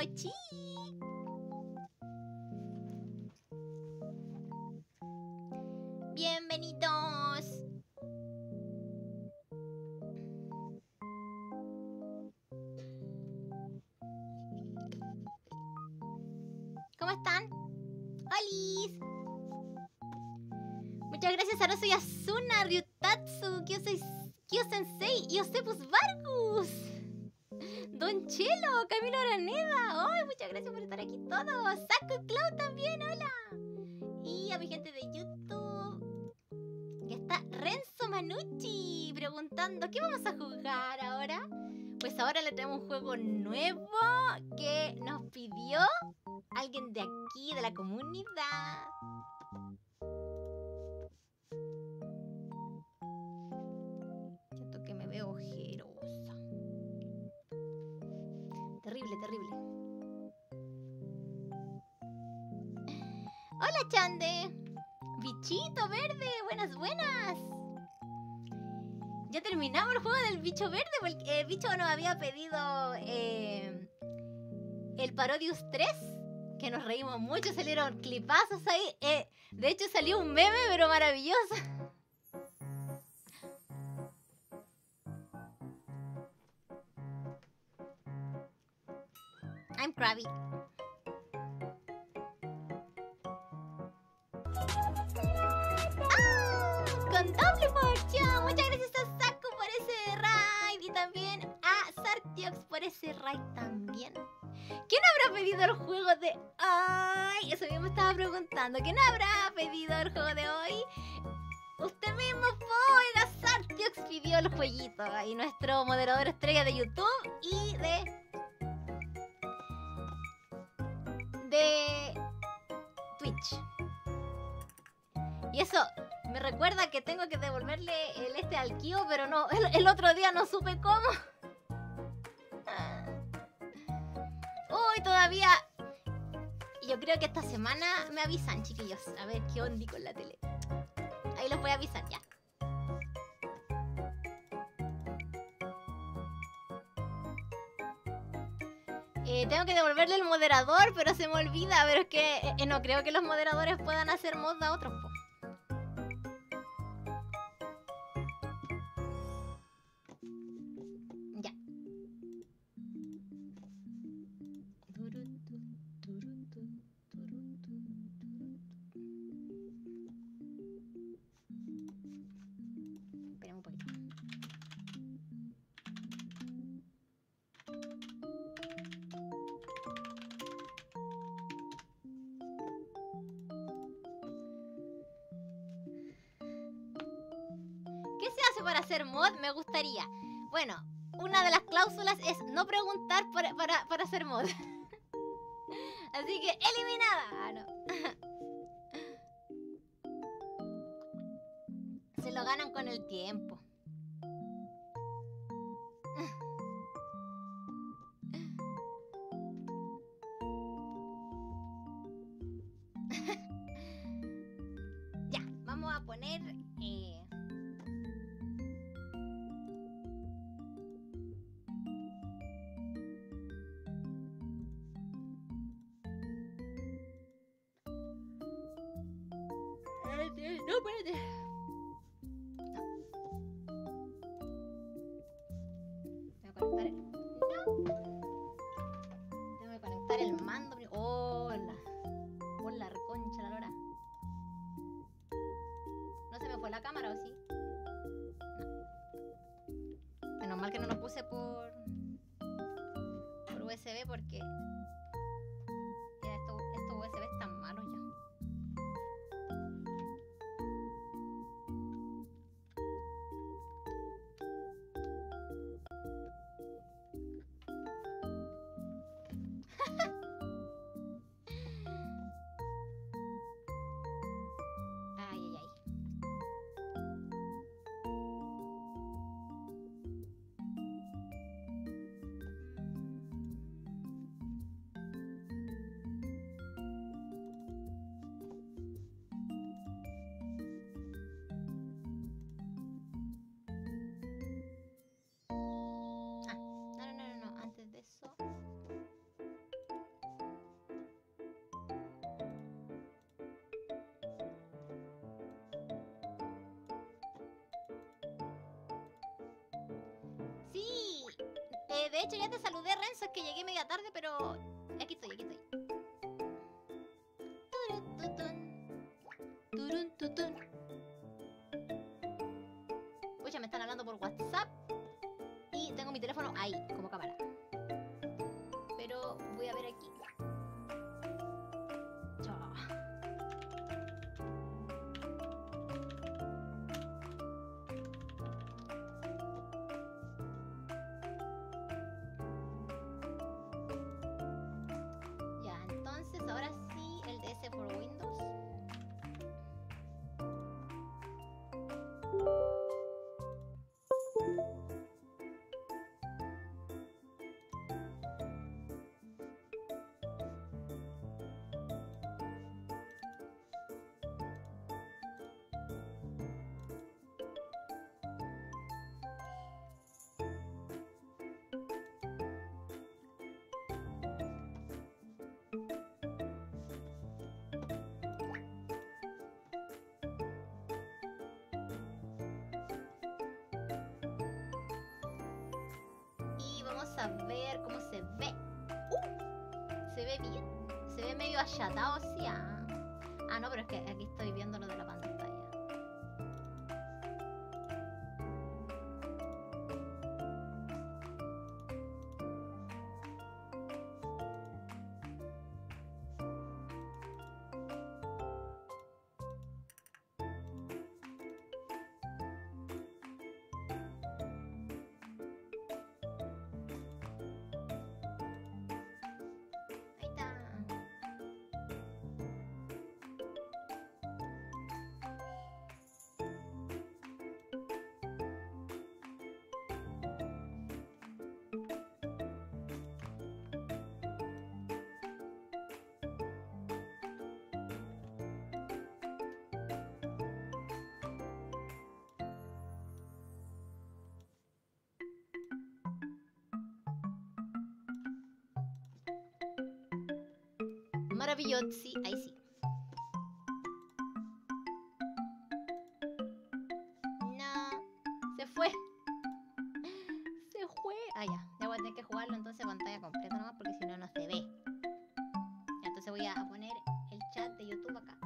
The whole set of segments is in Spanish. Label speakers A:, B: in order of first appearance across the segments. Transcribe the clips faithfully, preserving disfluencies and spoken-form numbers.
A: ¡Chi! Bienvenidos. ¿Cómo están? ¡Holis! Muchas gracias a Rosso y Asuna, Ryutatsu, Kyosei, Kyosensei y Osepus Vargus. Don Chelo, Camilo Araneda. ¡Ay, muchas gracias por estar aquí todos! Saku Cloud también, hola. Y a mi gente de YouTube. Y está Renzo Manucci preguntando, ¿qué vamos a jugar ahora? Pues ahora le tenemos un juego nuevo que nos pidió alguien de aquí, de la comunidad. Siento que me veo ojerosa. Terrible, terrible. Hola, Chande. Bichito verde, buenas, buenas. Ya terminamos el juego del bicho verde porque el bicho nos había pedido eh, el Parodius tres, que nos reímos mucho, salieron clipazos ahí. Eh, de hecho salió un meme, pero maravilloso. I'm Krabby. ¡Ah! Con doble fortune. Muchas gracias a Saku por ese raid y también a Sartiox por ese raid también. ¿Quién habrá pedido el juego de hoy? Eso mismo me estaba preguntando. ¿Quién habrá pedido el juego de hoy? Usted mismo fue, la Sartiox pidió el jueguito. Ahí nuestro moderador estrella de YouTube y de... de Twitch. Y eso me recuerda que tengo que devolverle el este al Kio, pero no, el, el otro día no supe cómo. Uy, todavía. Yo creo que esta semana me avisan, chiquillos. A ver qué onda con la tele. Ahí los voy a avisar ya. Eh, tengo que devolverle el moderador, pero se me olvida. Pero es que eh, no creo que los moderadores puedan hacer mods a otros, po. Ya. Esperemos un poquito. ¿Qué se hace para hacer mod? Me gustaría. Bueno, una de las cláusulas es no preguntar para, para, para hacer mod. Así que eliminada. Ah, no. Se lo ganan con el tiempo. Ya, vamos a poner... Eh... No, espérate. No. Tengo que conectar el... No. Tengo que conectar el mando. Oh, la... Por la reconcha la lora. ¿No se me fue la cámara o sí? No. Menos mal que no lo puse por... por U S B porque... Ya, estos, estos U S B están malos ya. Ay, ay, ay. de hecho ya te saludé, Renzo, es que llegué media tarde, pero aquí estoy, aquí estoy. Turun, tutun. Pucha, me están hablando por WhatsApp y tengo mi teléfono ahí, como cámara. Pero voy a ver aquí. Chao. Ya, entonces ahora sí el D S for Windows. Y vamos a ver cómo se ve. Uh, se ve bien. Se ve medio achatado, sí. Ah. ah, no, pero es que aquí estoy viendo lo de la pantalla. Ahí está. Maravilloso, sí, ahí sí. No, se fue. Se fue. Ah, ya. Ya voy a tener que jugarlo entonces pantalla completa nomás porque si no, no se ve. Ya, entonces voy a poner el chat de YouTube acá.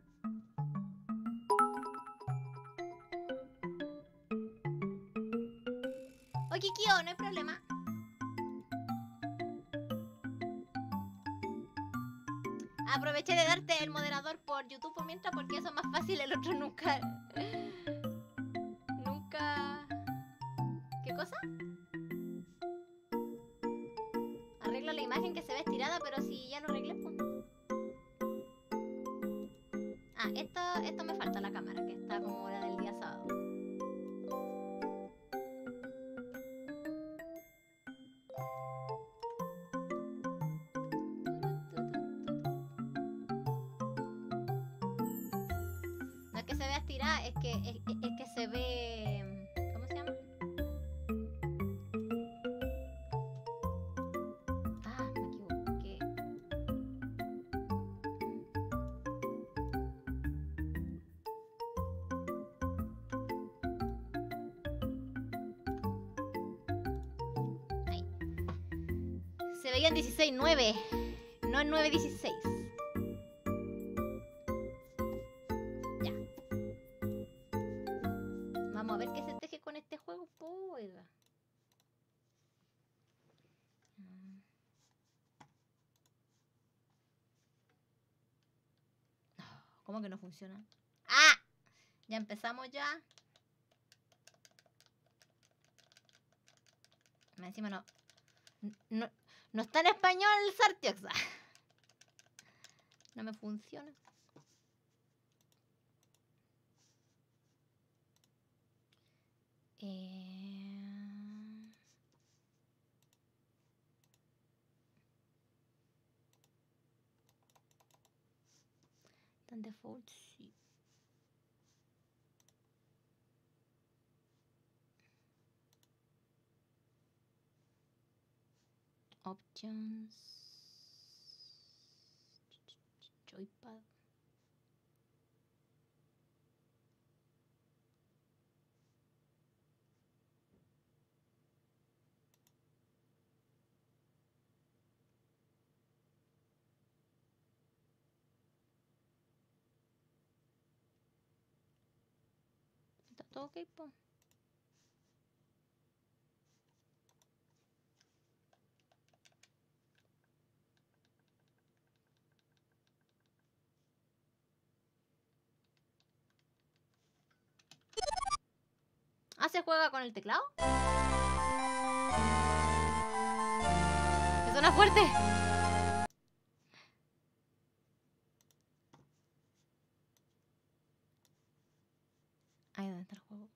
A: Ok, Kio, no hay problema. Aproveché de darte el moderador por YouTube por mientras porque eso es más fácil, el otro nunca... Nunca... ¿Qué cosa? Arreglo la imagen que se ve estirada, pero si ya lo arreglé, pues... Ah, esto, esto me falta la cámara, que está como la del día sábado. No es que se vea estirada, es que, es, es que se ve... ¿Cómo se llama? Ah, me equivoqué. Ahí. Se veía en dieciséis nueve, no en nueve dieciséis. Ya. Vamos a ver qué se teje con este juego, pues. ¿Cómo que no funciona? ¡Ah! Ya empezamos ya. Encima no... No, no está en español el Sartiox. No me funciona. Eh... Tan default, sí. Options. Joypad. todo ok, po. Ah, ¿se juega con el teclado? ¡Que suena fuerte! Ahí donde está el juego.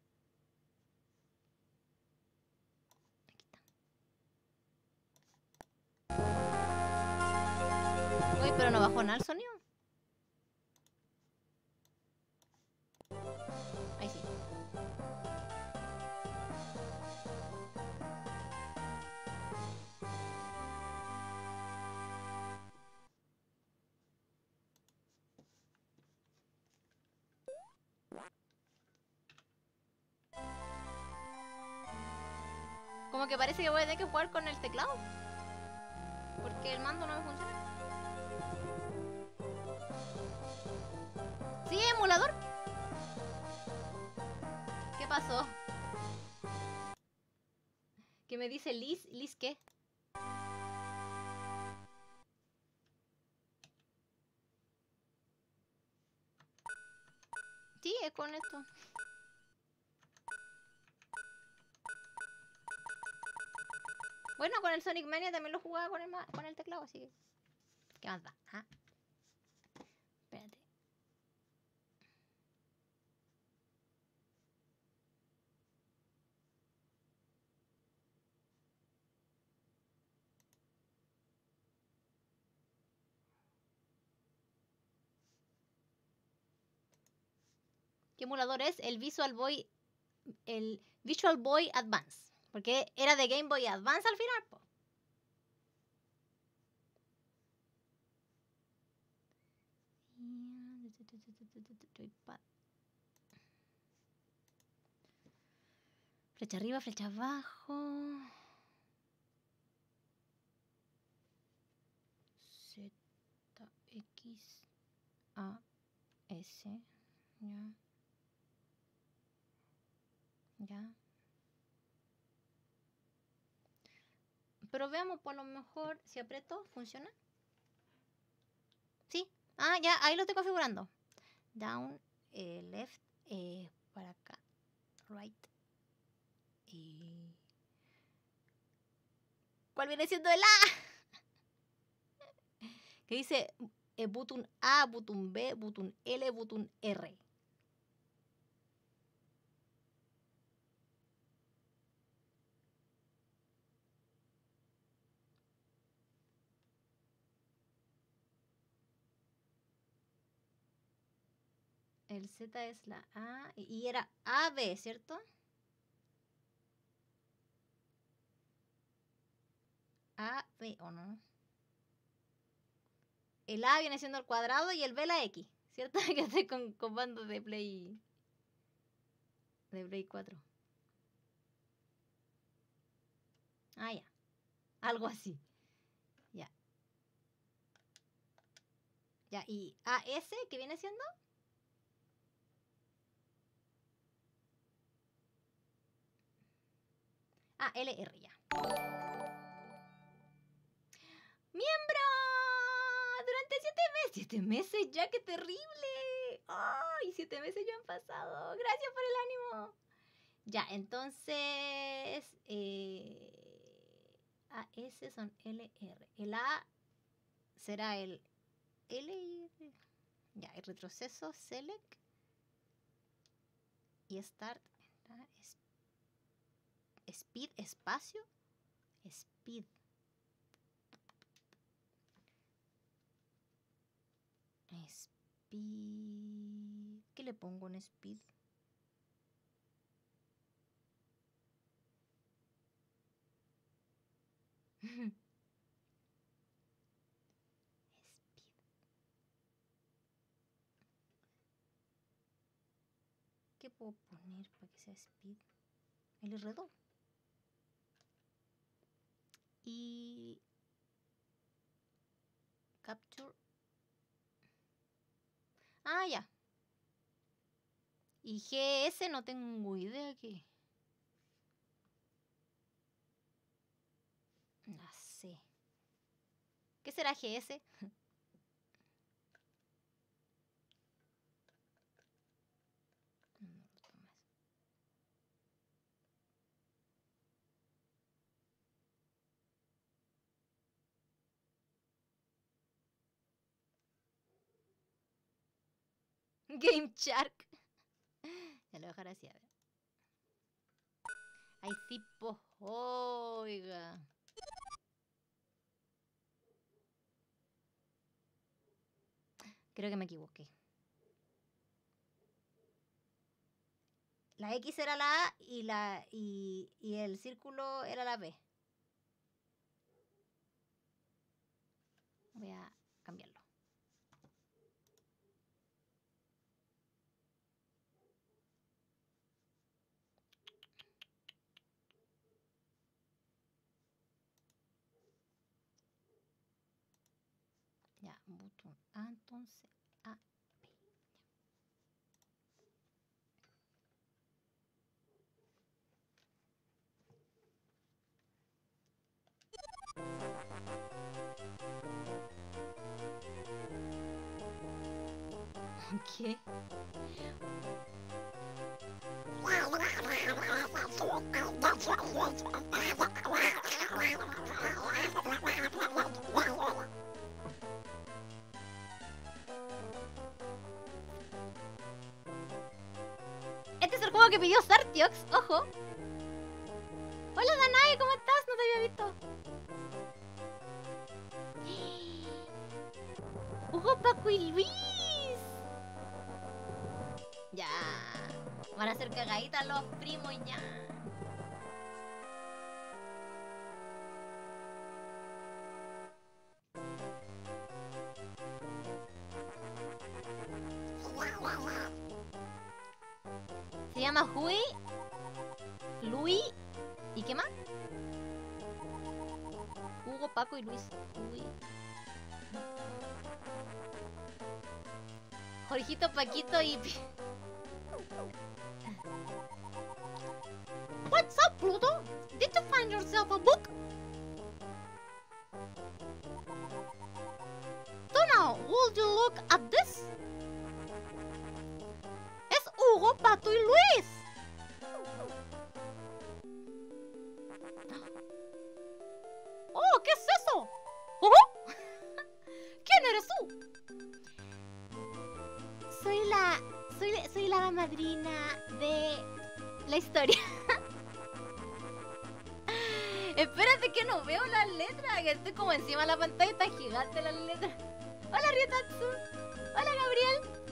A: Aquí está. Uy, pero no bajó nada el sonido. Ahí sí. Como que parece que voy a tener que jugar con el teclado. Porque el mando no me funciona. ¿Sí, emulador? ¿Qué pasó? ¿Qué me dice Liz? ¿Liz qué? Sí, es con esto. Bueno, con el Sonic Mania también lo jugaba con el, con el teclado, así que... ¿Qué más da? ¿Ah? Espérate. ¿Qué emulador es? El Visual Boy... El Visual Boy Advance. Porque era de Game Boy Advance al final, po. Flecha arriba, flecha abajo. Z, X, A, S. Ya. Ya. Pero veamos, por lo mejor, si aprieto, ¿funciona? Sí. Ah, ya, ahí lo estoy configurando. Down, eh, left, eh, para acá. Right. Y... ¿Cuál viene siendo el A? Que dice eh, button A, button B, button L, button R. El Z es la A y era A B, ¿cierto? A B o no. El A viene siendo el cuadrado y el B la X, ¿cierto? Que estoy con comandos de Play de Play cuatro. Ah, ya. Algo así. Ya. Ya, y A S, ¿qué viene siendo? Ah, L R, ya. ¡Miembro! Durante siete meses. ¡Siete meses ya! ¡Qué terrible! ¡Ay! Siete meses ya han pasado. Gracias por el ánimo. Ya, entonces... Eh, A, S son L, R. El A será el L y R. Ya, el retroceso, select. Y start. Speed, espacio. Speed. Speed. ¿Qué le pongo en speed? Speed. ¿Qué puedo poner para que sea speed? El R dos. Y capture. Ah, ya. Y G S no tengo idea qué. No sé. ¿Qué será G S? Game Shark. Ya lo voy a dejar así, a ver. Hay tipo. Oiga. Creo que me equivoqué. La X era la A y, la, y, y el círculo era la B. Voy a cambiarlo. Ya, botón A, entonces A, B. ¿Qué? Este es el juego que pidió Sartiox, ojo. Hola Danae, ¿cómo estás? No te había visto. Hugo, Paco y Luis. Ya. Van a hacer cagaditas los primos ya. Se llama Hui, Luis y ¿qué más? Hugo, Paco y Luis. Hui. Jorgito, Paquito y... What's up, Pluto? Did you find yourself a book? Tuna, would you look at this? Es Hugo, Pato y Luis. Oh, ¿qué es eso? ¿Oh? ¿Quién eres tú? Soy la... Soy, soy la madrina de la historia. Espérate que no veo las letras, que estoy como encima de la pantalla, está gigante las letras. Hola Ryotatsu. Hola Gabriel.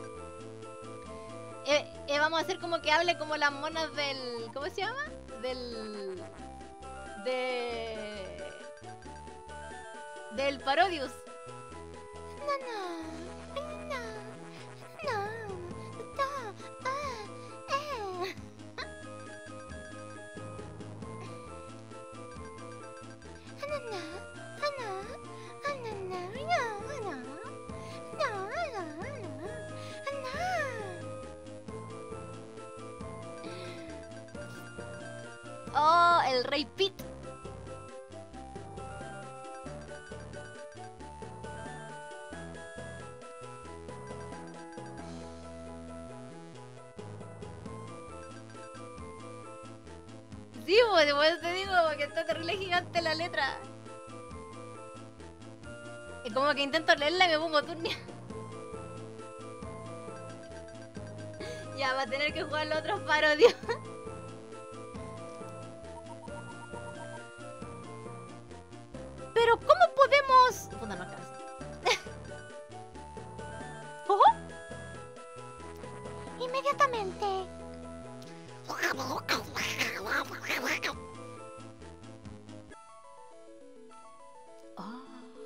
A: Eh, eh, vamos a hacer como que hable como las monas del... ¿Cómo se llama? Del... De... Del Parodius. No, no, no, no, no, ah, eh. Oh, el Rey Pit. Sí, pues después te digo que está terrible gigante la letra. Es como que intento leerla y me pongo turnia. Ya, va a tener que jugar los otros parodios. Pero ¿cómo podemos...? Puta, no alcanza. ¿Oh? Inmediatamente. Oh.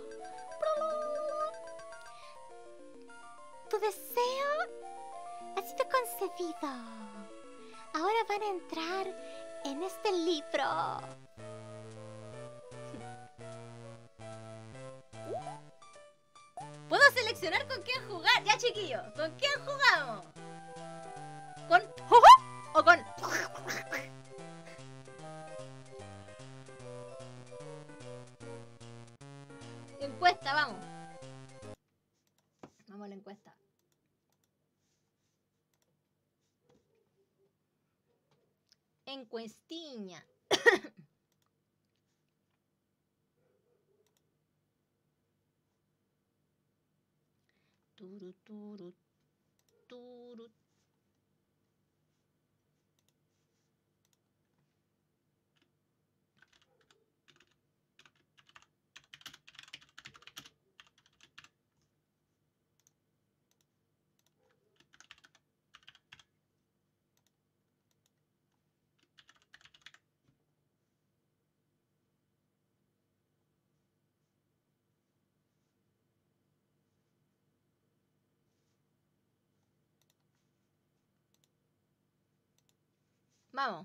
A: Tu deseo ha sido concedido. Ahora van a entrar en este libro. ¿Puedo seleccionar con quién jugar? Ya, chiquillos, ¿con quién jugamos? Encuesta, vamos. Vamos a la encuesta. Encuestiña. Turu, turu, turu. Vamos.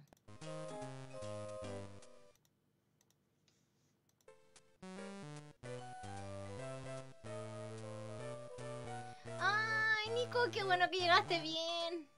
A: Ay, Nico, qué bueno que llegaste bien.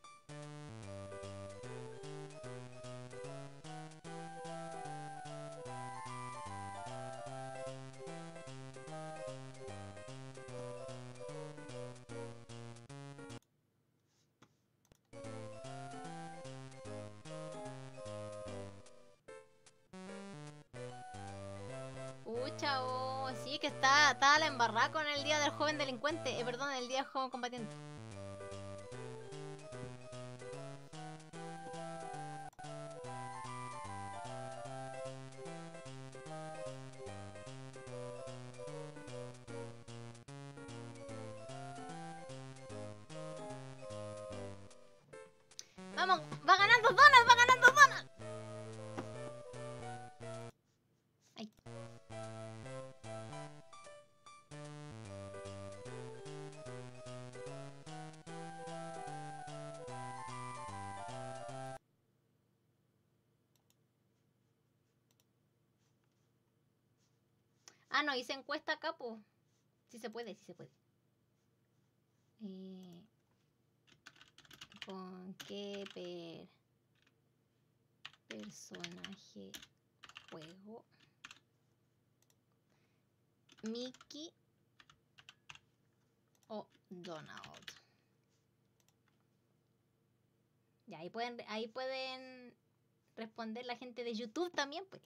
A: Pucha, oh, sí, que está, está la embarrada con el día del joven delincuente. Eh, perdón, el día del joven combatiente. Vamos, va ganando Donald, va ganando Donald. Ay. Ah, no, hice encuesta acá, po. Sí se puede, sí se puede. Eh, ¿Con qué per personaje juego? Mickey o Donald. Ya, ahí pueden, ahí pueden responder la gente de YouTube también, pues.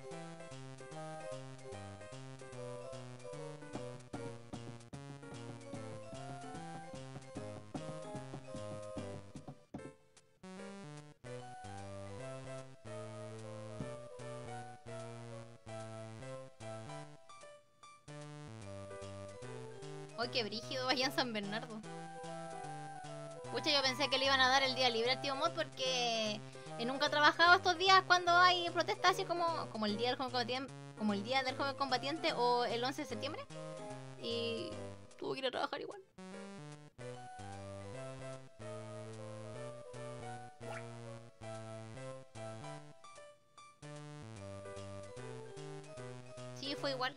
A: ¡Ay, qué brígido vaya en San Bernardo! Pucha, yo pensé que le iban a dar el día libre al tío Mod porque nunca ha trabajado estos días cuando hay protestas así como, como el día del joven combatiente, como el día del joven combatiente o el once de septiembre. Y tuvo que ir a trabajar igual. Sí, fue igual.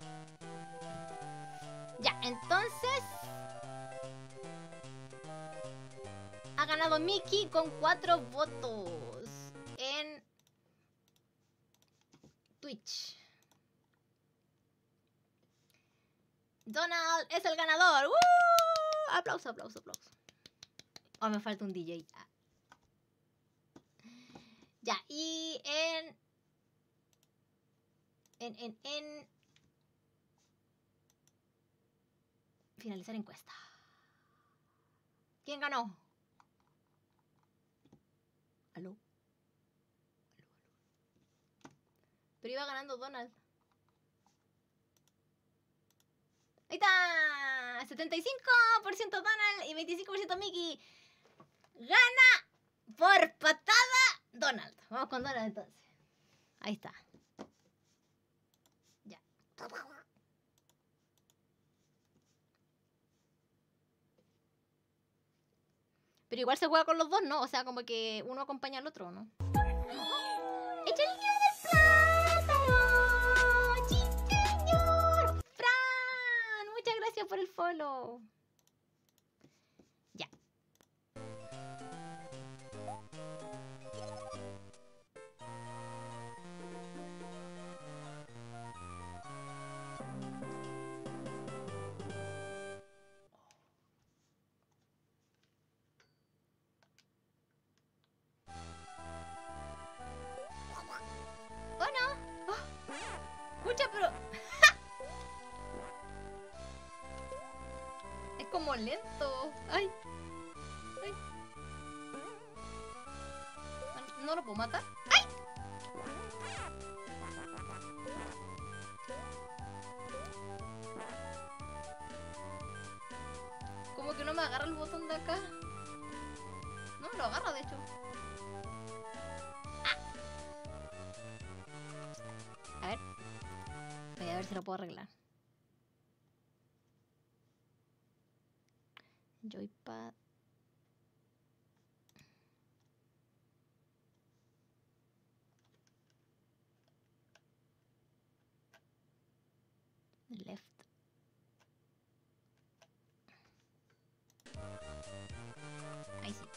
A: Ya, entonces ha ganado Mickey con cuatro votos en Twitch. Donald es el ganador. ¡Uh! Aplauso, aplauso, aplauso. Oh, me falta un D J. Ah. Ya, y en... En, en, en... Finalizar encuesta. ¿Quién ganó? ¿Aló? ¿Aló? ¿Aló? Pero iba ganando Donald. Ahí está. setenta y cinco por ciento Donald y veinticinco por ciento Mickey. Gana por patada Donald. Vamos con Donald entonces. Ahí está. Ya. Pero igual se juega con los dos, ¿no? O sea, como que uno acompaña al otro, ¿no? ¡Echa el niño del plátano! ¡Sí, señor! ¡Fran! Muchas gracias por el follow. Ya. como lento. Ay. Ay. No, no lo puedo matar. ¡Ay! Como que no me agarra el botón de acá. No me lo agarra, de hecho. Ah. A ver. Voy a ver si lo puedo arreglar. Joypad. Left. Ahí sí.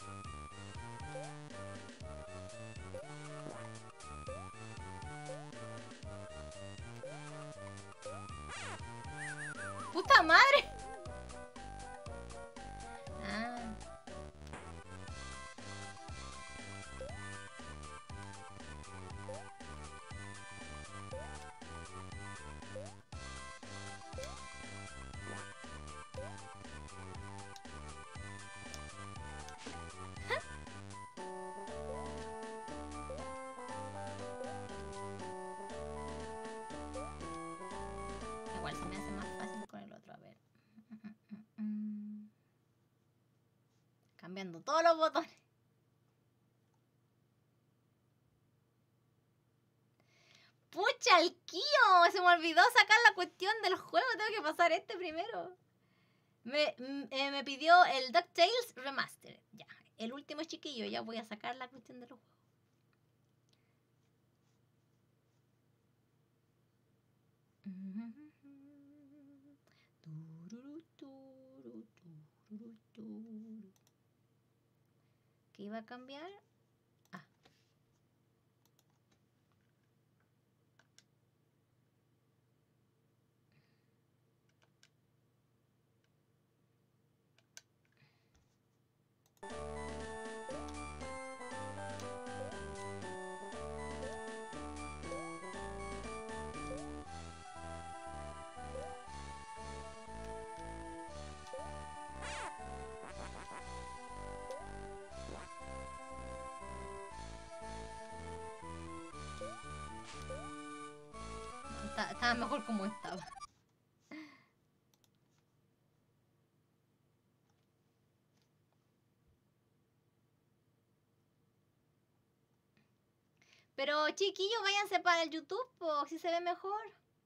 A: ¡Puta madre! Ah. Igual se me hace más fácil con el otro, a ver. Cambiando todos los botones. ¡Pucha, el Kio! Se me olvidó sacar la cuestión del juego. Tengo que pasar este primero. Me, eh, me pidió el DuckTales Remastered. Ya, el último chiquillo. Ya voy a sacar la cuestión de los juegos. ¿Qué iba a cambiar? Ah. Estaba mejor como estaba. Pero chiquillos, váyanse para el YouTube, o si se ve mejor.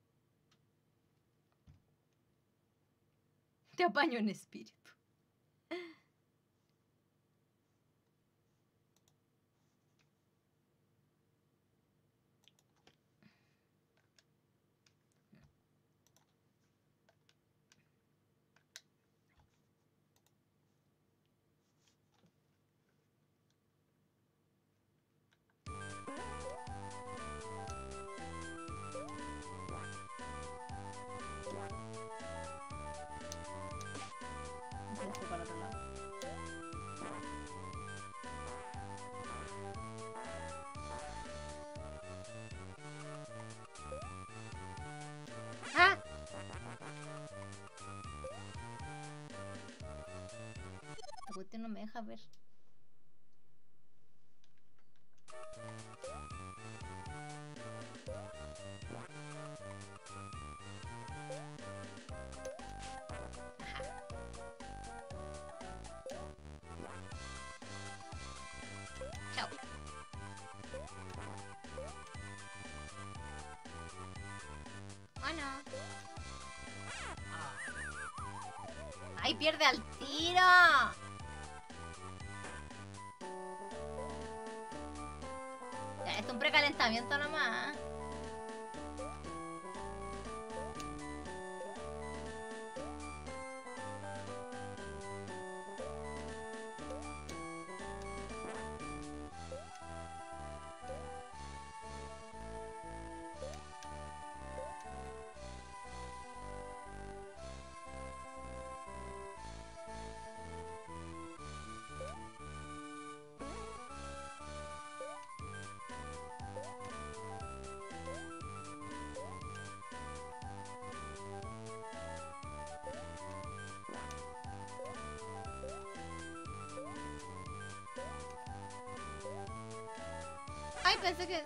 A: Te apaño en espíritu. Para otro lado. ¡Ah! La cuestión no me deja ver. Chao. Oh no. ¡Ay, pierde al tiro! Ya, esto es un precalentamiento nomás. pensé que...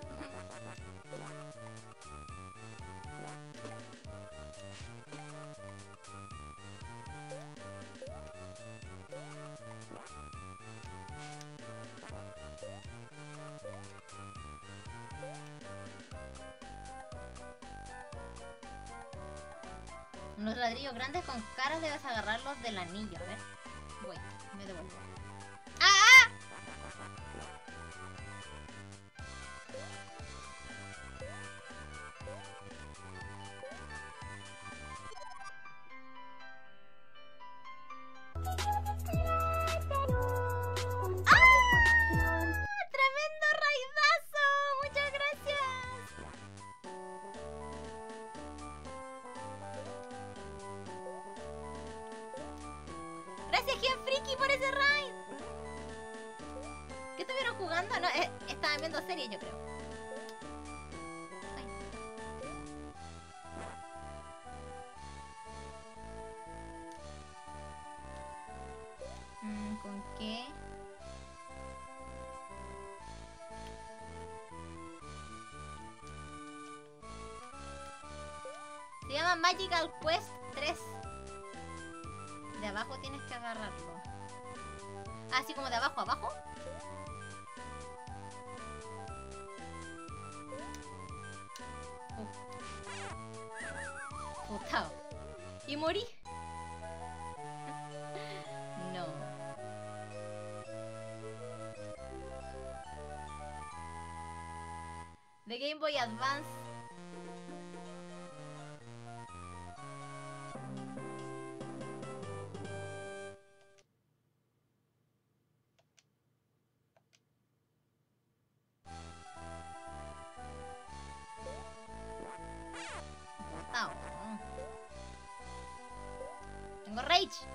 A: Unos ladrillos grandes con caras debes agarrarlos del anillo. A ver. Voy, me devuelvo. ¡Ah! ¡Ah! ¡Tremendo raidazo! ¡Muchas gracias! Gracias, Gen Friki, por ese raid. ¿Qué estuvieron jugando? No, eh, estaban viendo series, yo creo. Ay. Mm, ¿con qué? Se llama Magical Quest tres. De abajo tienes que agarrarlo. Así como de abajo a abajo. Uh. Putao. Y morí. No. De Game Boy Advance. Tengo rage.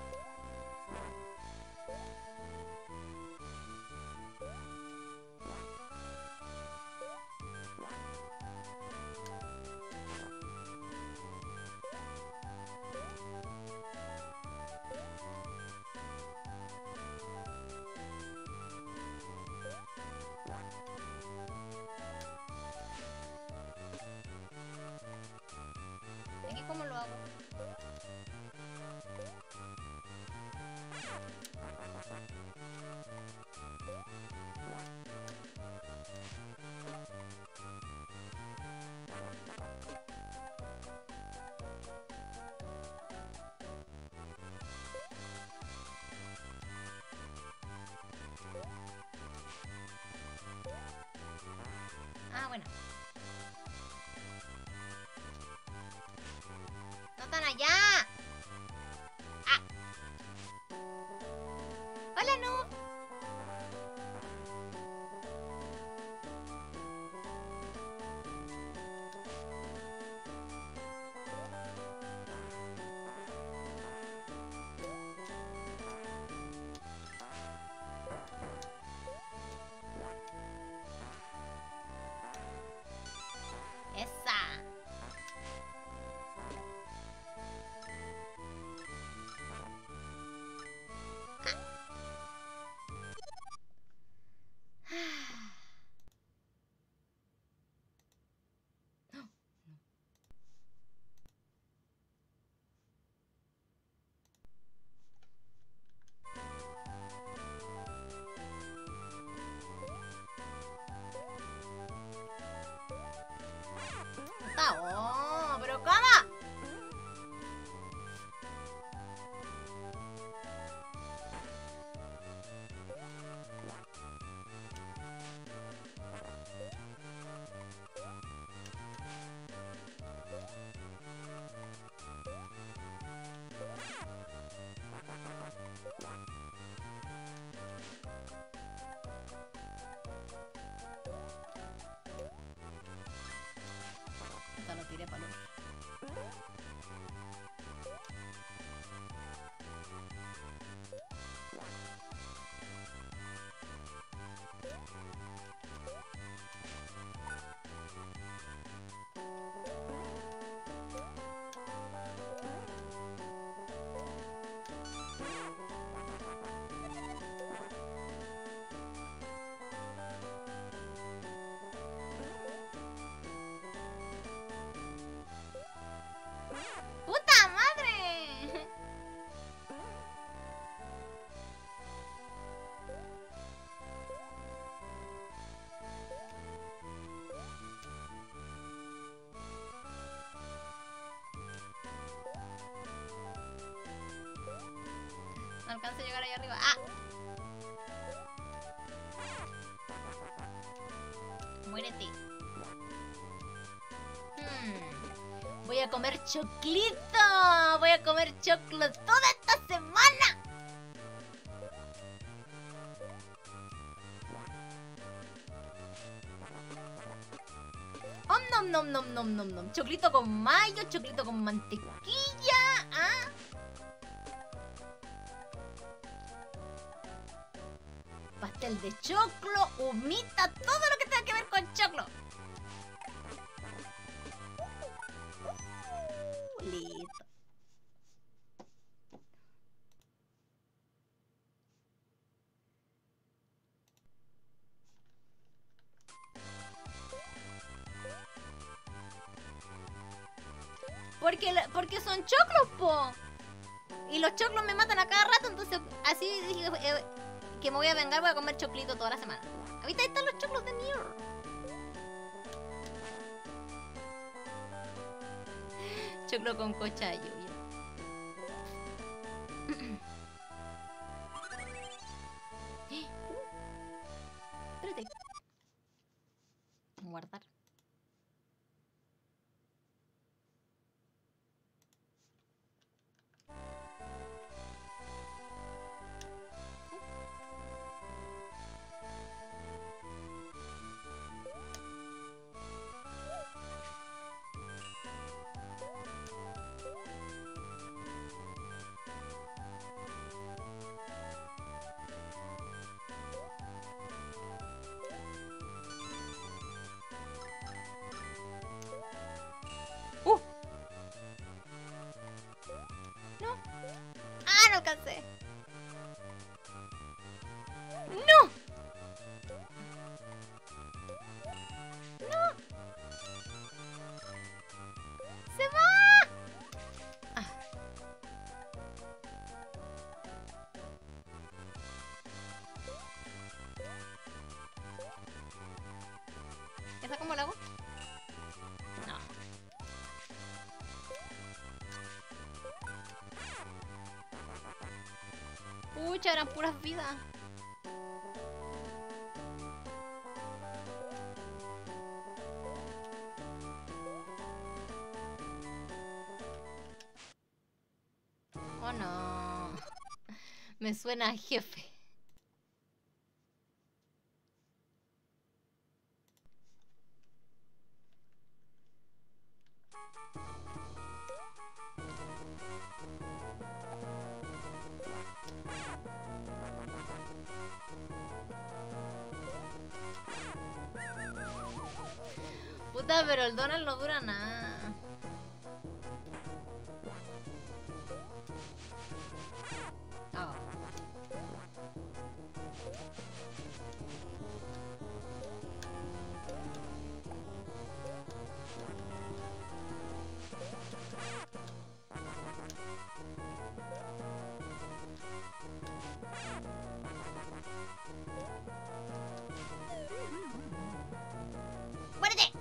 A: ¿Aquí cómo lo hago? Ah, bueno. ¡No están allá! ¡Ah! ¡Hola, Noob! ¡Esa! alcanzo a llegar ahí arriba. ¡Ah! Muérete. Hmm. Voy a comer choclito. Voy a comer choclo toda esta semana. Om nom nom nom nom nom nom. Choclito con mayo, choclito con mantequilla. ¿Ah? Pastel de choclo, humita, todo lo que tenga que ver con choclo. Uh, listo. Porque, porque son choclos, po. Y los choclos me matan a cada rato, entonces así dije eh, que me voy a vengar, voy a comer choclito toda la semana. Ahorita están los choclos de mierda. Choclo con cocha de lluvia. Espérate. Guardar. ¡Ah, no alcancé! ¡No! ¡No! ¡Se va! Ah. ¿Esa cómo la hago? No. Pucha, eran puras vidas. Oh no. Me suena a jefe. Puta, pero el Donald no dura nada. Oh. ¡Muérete!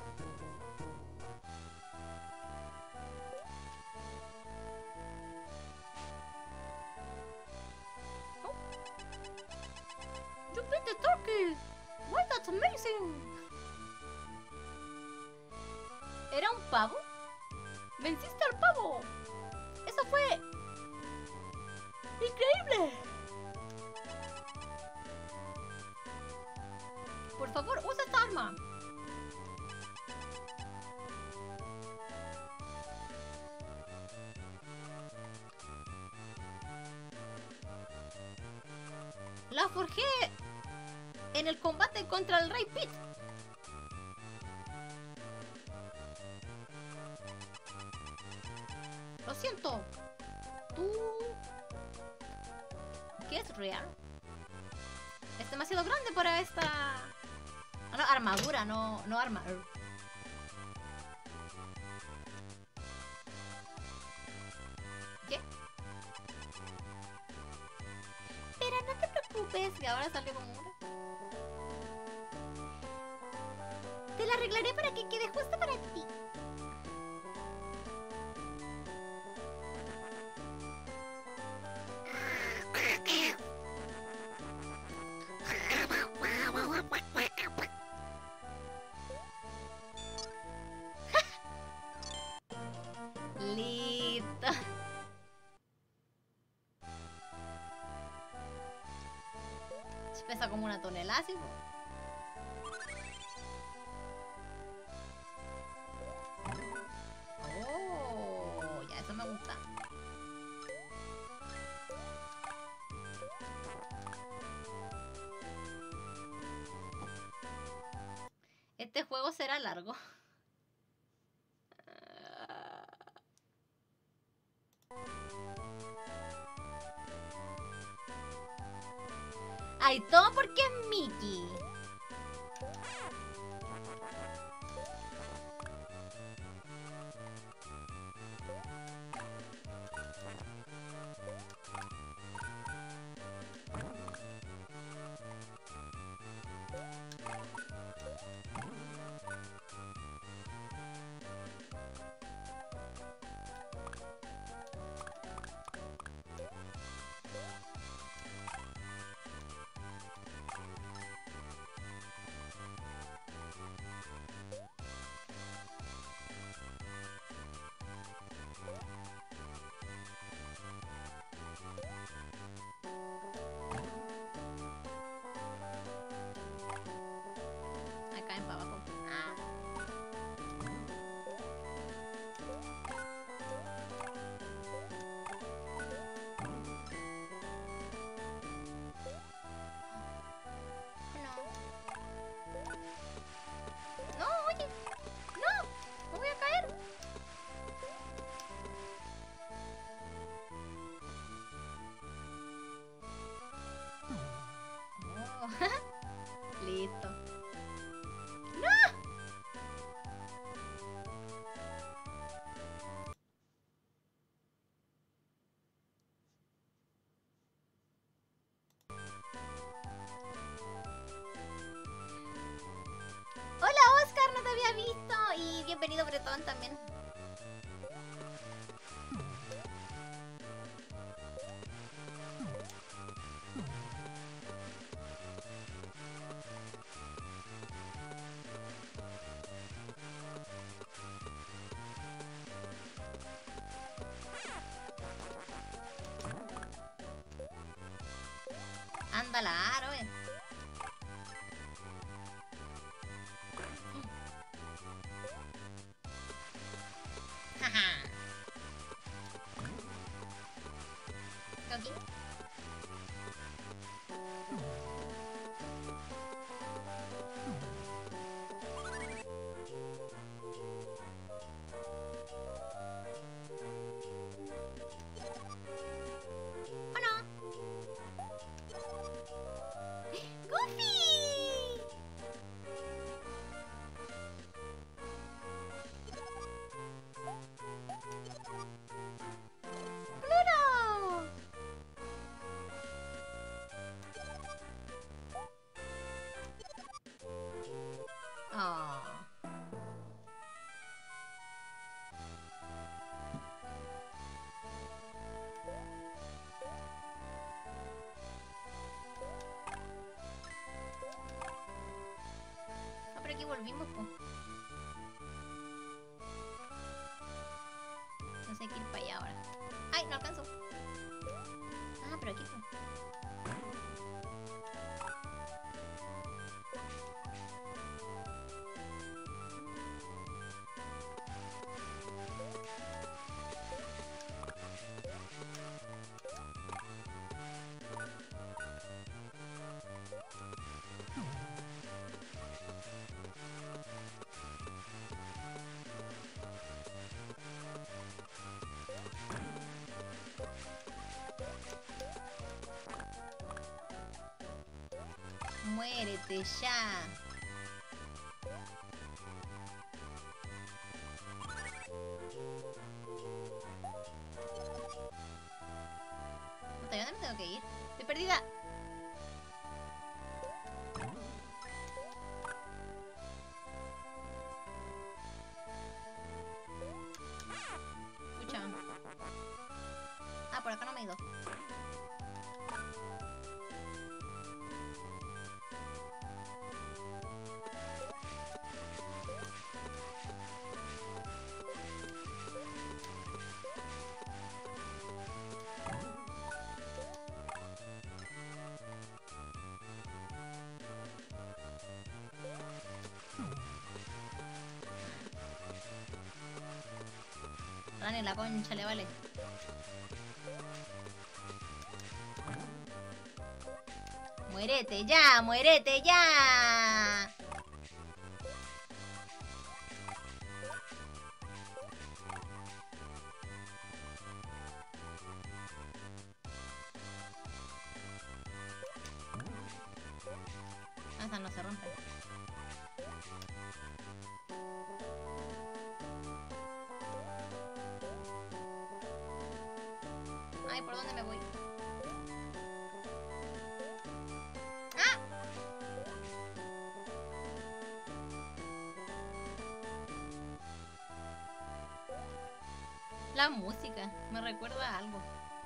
A: You beat the turkey! Why, that's amazing! ¿Era un pavo? ¡Venciste al pavo! ¡Eso fue... increíble! Por favor, usa esta arma. La forjé en el combate contra el Rey Pit. Lo siento. Tú... ¿Qué es real? Es demasiado grande para esta... Ah, no, armadura, no, no arma. ¿Qué? Pero no te preocupes, que ahora salió como una. Te la arreglaré para que quede justo para ti. pesa como una tonelada, ¿sí? Oh, ya, eso me gusta. Este juego será largo. Ay, todo porque es Mickey. Acá en para abajo. Ah. No. No, oye. No. Me voy a caer. Oh. Listo. Hola Oscar, no te había visto. Y bienvenido Bretón también. Ándala, aro, eh. Jaja. Coqui. ¿O no? ¡Goofy! ¡Claro! Oh. Ah, pero aquí volvimos, po. No sé qué ir para allá ahora. ¡Ay, no alcanzo! Ah, pero aquí, po. Muérete ya. ¿Hasta dónde me tengo que ir? Estoy perdida. Escucha. Ah, por acá no me he ido. Vane, la concha le vale. Muérete ya, muérete ya. Esas no se rompen. Ay, ¿por dónde me voy? ¡Ah! La música me recuerda a algo.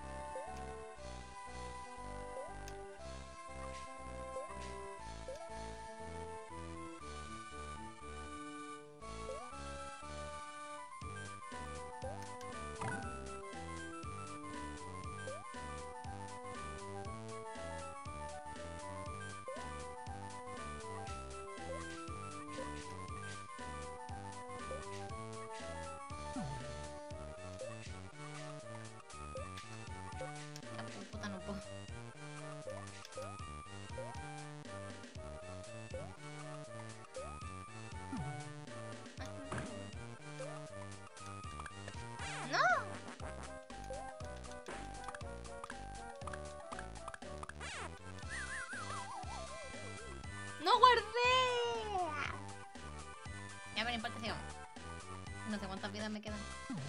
A: Puta, no puedo. ¡No! ¡No guardé! Ya me importa, sigamos. No sé cuántas vidas me quedan.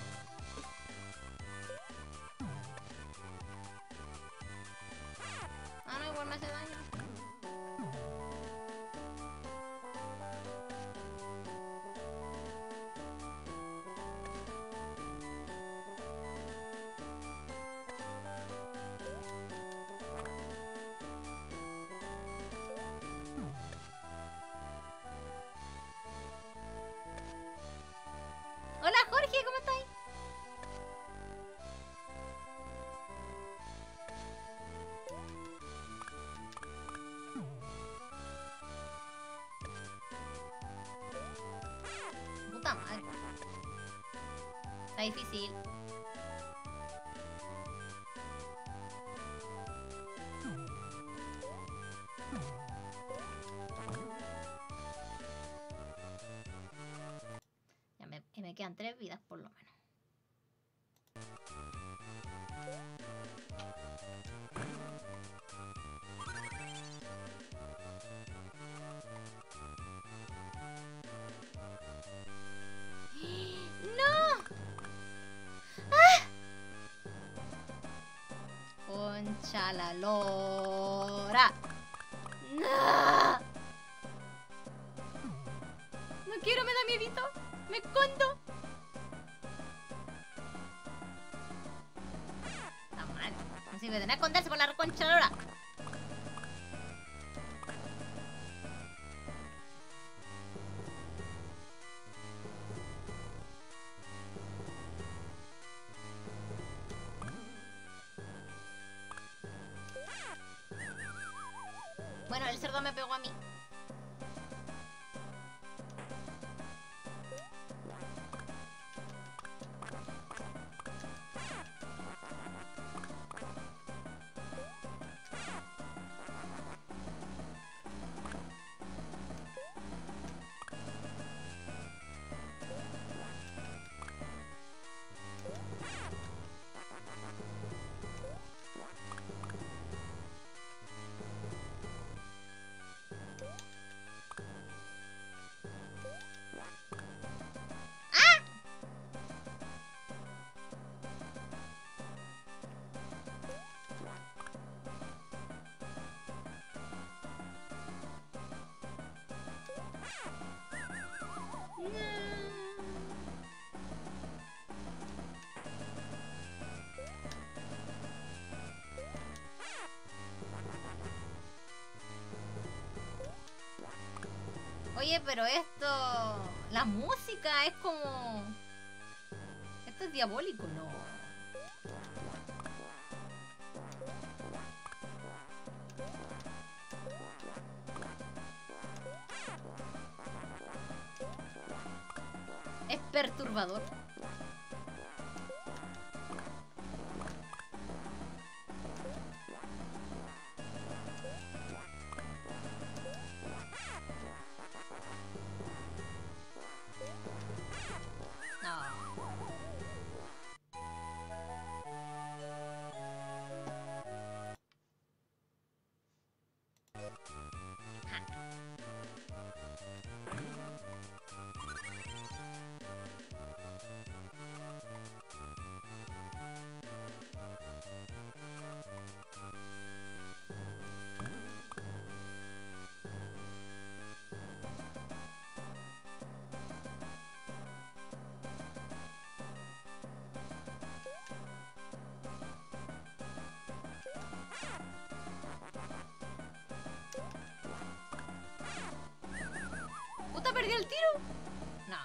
A: Ah, no, igual me hace daño. Hola Jorge, ¿cómo estás? Puta madre. Está difícil. Ya me, me quedan tres vidas por lo menos. ¡No! ¡Ah! Concha la lora. ¡No! No quiero, me da miedito. Me escondo. Está mal. No sirve de nada esconderse por la concha la lora. Bueno, el cerdo me pegó a mí. Oye, pero esto... La música es como... Esto es diabólico, ¿no? Es perturbador. ¿Puta, perdí el tiro? No.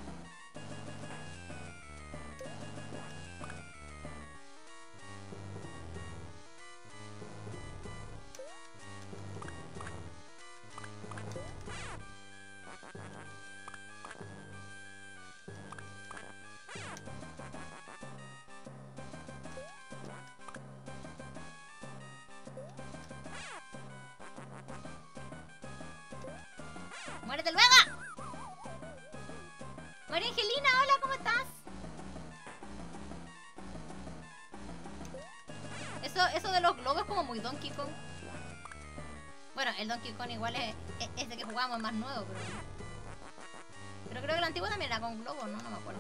A: ¡Muérete luego! María Angelina, hola, ¿cómo estás? Eso, eso de los globos es como muy Donkey Kong. Bueno, el Donkey Kong igual es, es ese que jugábamos, más nuevo, pero... Pero creo que el antiguo también era con globos, ¿no? No me acuerdo.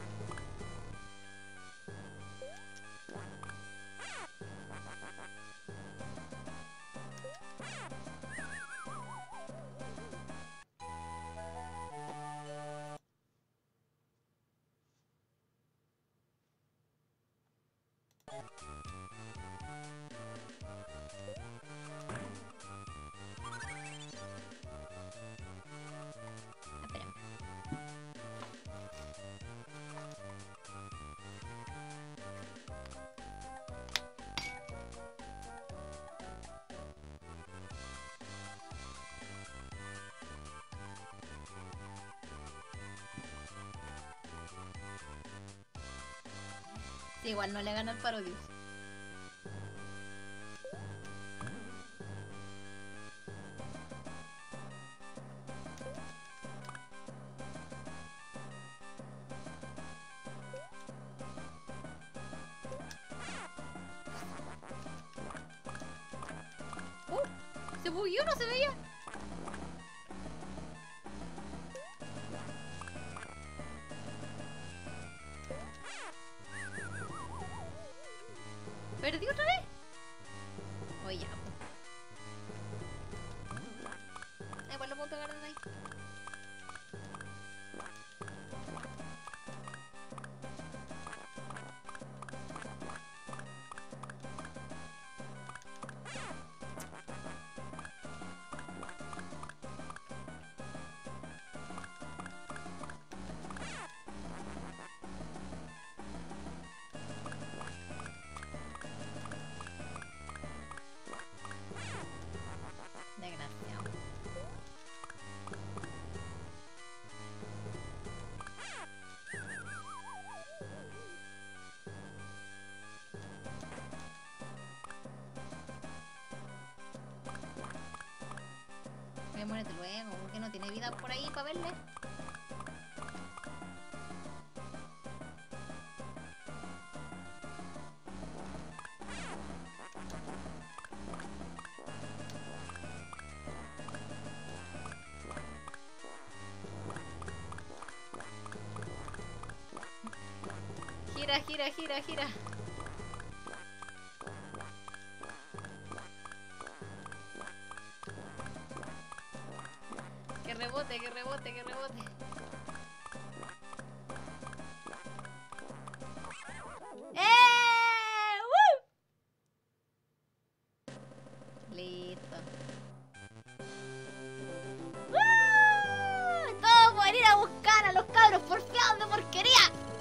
A: Espérame. Sí, igual no le gana el Parodius. Uh, se bugueó, no se veía. ¿Perdí otra vez? Oye, ya. Eh, igual lo puedo pegar desde ahí. Desgraciado. Voy a muérete luego, porque no tiene vida por ahí para verle. Gira, gira, gira, gira. Que rebote, que rebote, que rebote. ¡Eh! ¡Woo! Listo. ¡Woo! Todo por ir a buscar a los cabros porfiados de porquería.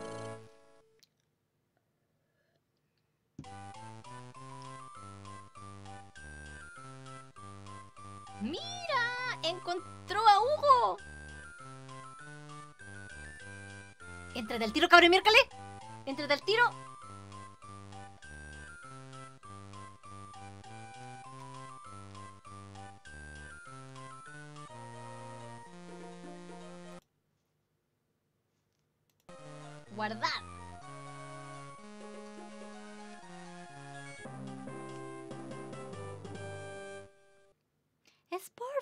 A: ¡Mira! ¡Encontró a Hugo! ¡Entrate al tiro, cabrón, miércoles! ¡Entrate al tiro! Guardar.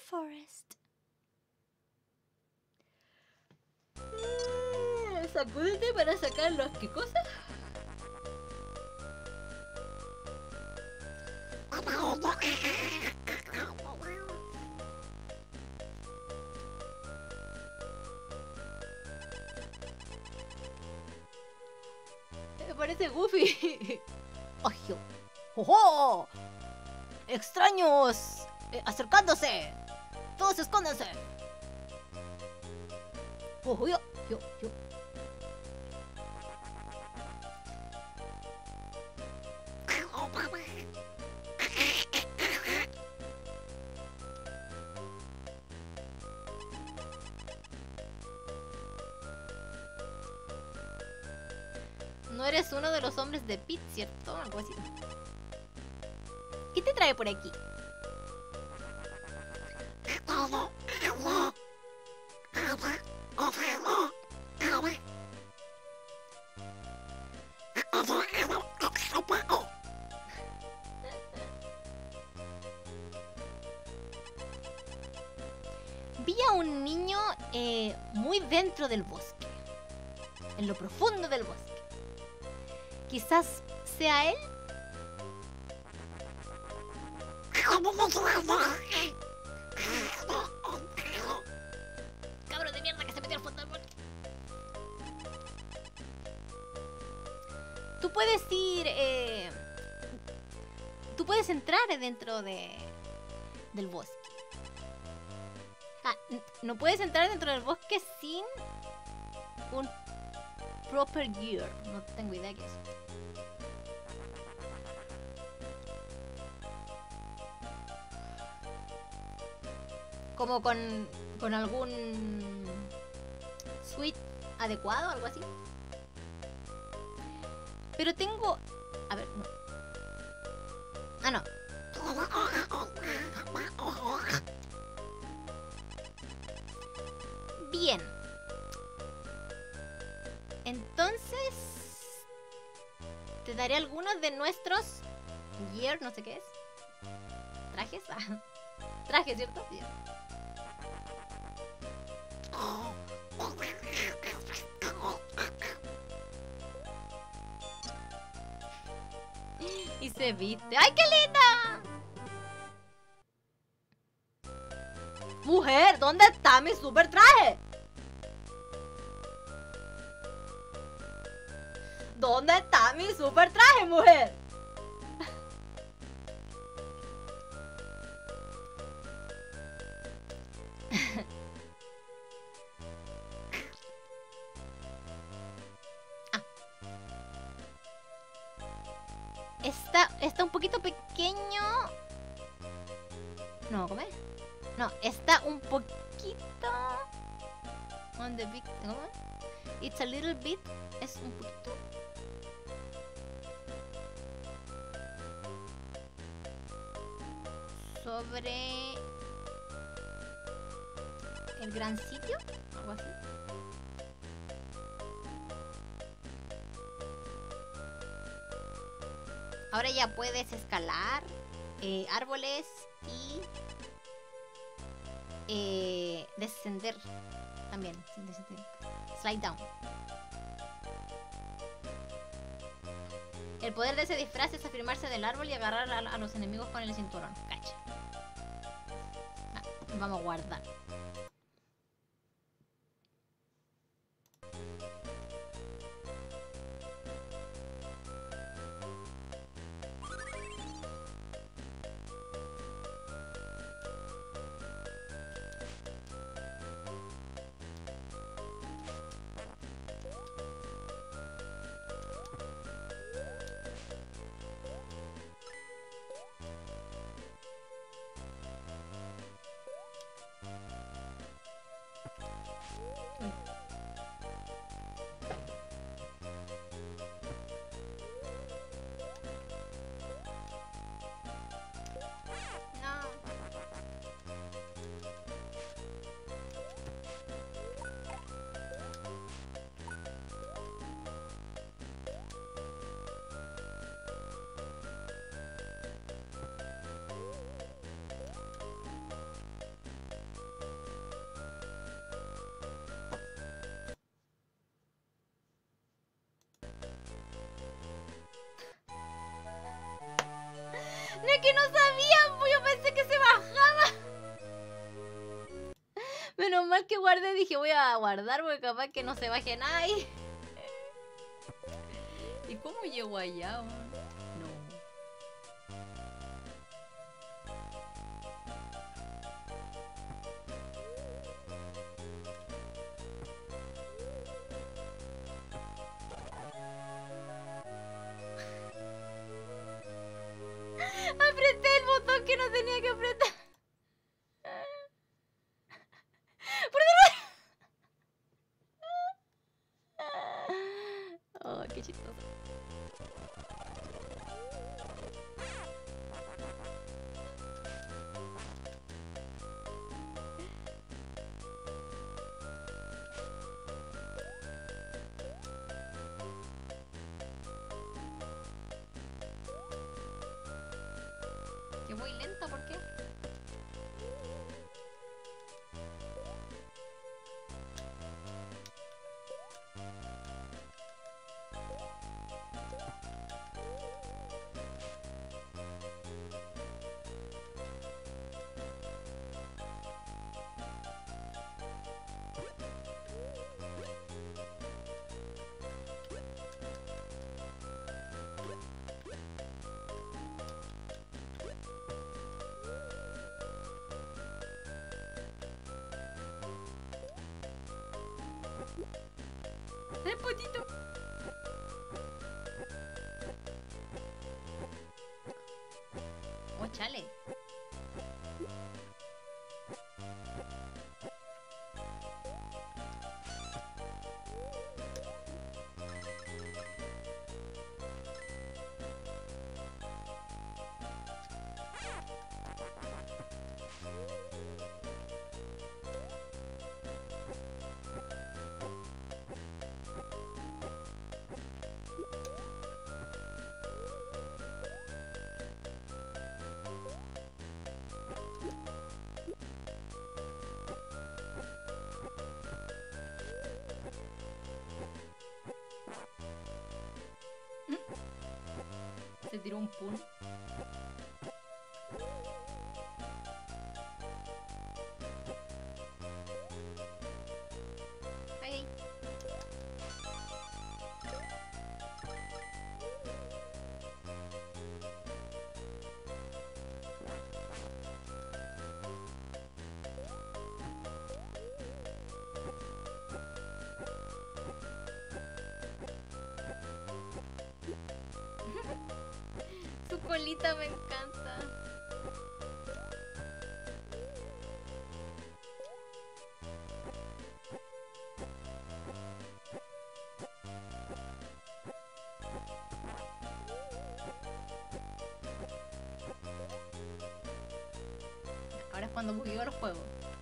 A: forest. Eh, Sacúdete para sacar los... ¿Qué cosa? Me parece Goofy. ¡Ay, yo! ¡Ojo! ¡Extraños! Eh, ¡Acercándose! ¡Todos escóndanse! ¡Ojo, yo! ¡Yo, yo! No eres uno de los hombres de Pete, ¿cierto? Algo así. ¿Qué te trae por aquí? Vi a un niño eh, muy dentro del bosque, en lo profundo del bosque. Quizás sea él. Cabro de mierda que se metió al fondo del bosque. Tú puedes ir. Eh, tú puedes entrar dentro de del bosque. Ah, no puedes entrar dentro del bosque sin un proper gear. No tengo idea qué es. Como con, con algún suite adecuado, algo así. Pero tengo... A ver, no. Ah, no. Bien. Entonces... te daré algunos de nuestros... gear, no sé qué es. ¿Trajes? Ah, trajes, ¿cierto? Bien. Y se viste. ¡Ay, qué linda! Mujer, ¿dónde está mi super traje? ¿Dónde está mi super traje, mujer? Está, está un poquito pequeño. No, ¿cómo es? No, está un poquito on the big, ¿cómo es? It's a little bit. Es un poquito. Sobre el gran sitio, algo así. Ahora ya puedes escalar eh, árboles y eh, descender también. Descender. Slide down. El poder de ese disfraz es afirmarse del árbol y agarrar a, a los enemigos con el cinturón. Cacha. Ah, vamos a guardar. que no sabía, pues yo pensé que se bajaba. Menos mal que guardé, dije voy a guardar porque capaz que no se baje nada ahí. ¿Y cómo llego allá? No. Apreté el botón que no tenía que apretar. Oh, qué chistoso. Que voy lenta, ¿por qué? ¡El potito! Oh, chale. Se tiró un pun. Ay. Su colita me encanta. Ahora es cuando bugueo el juego.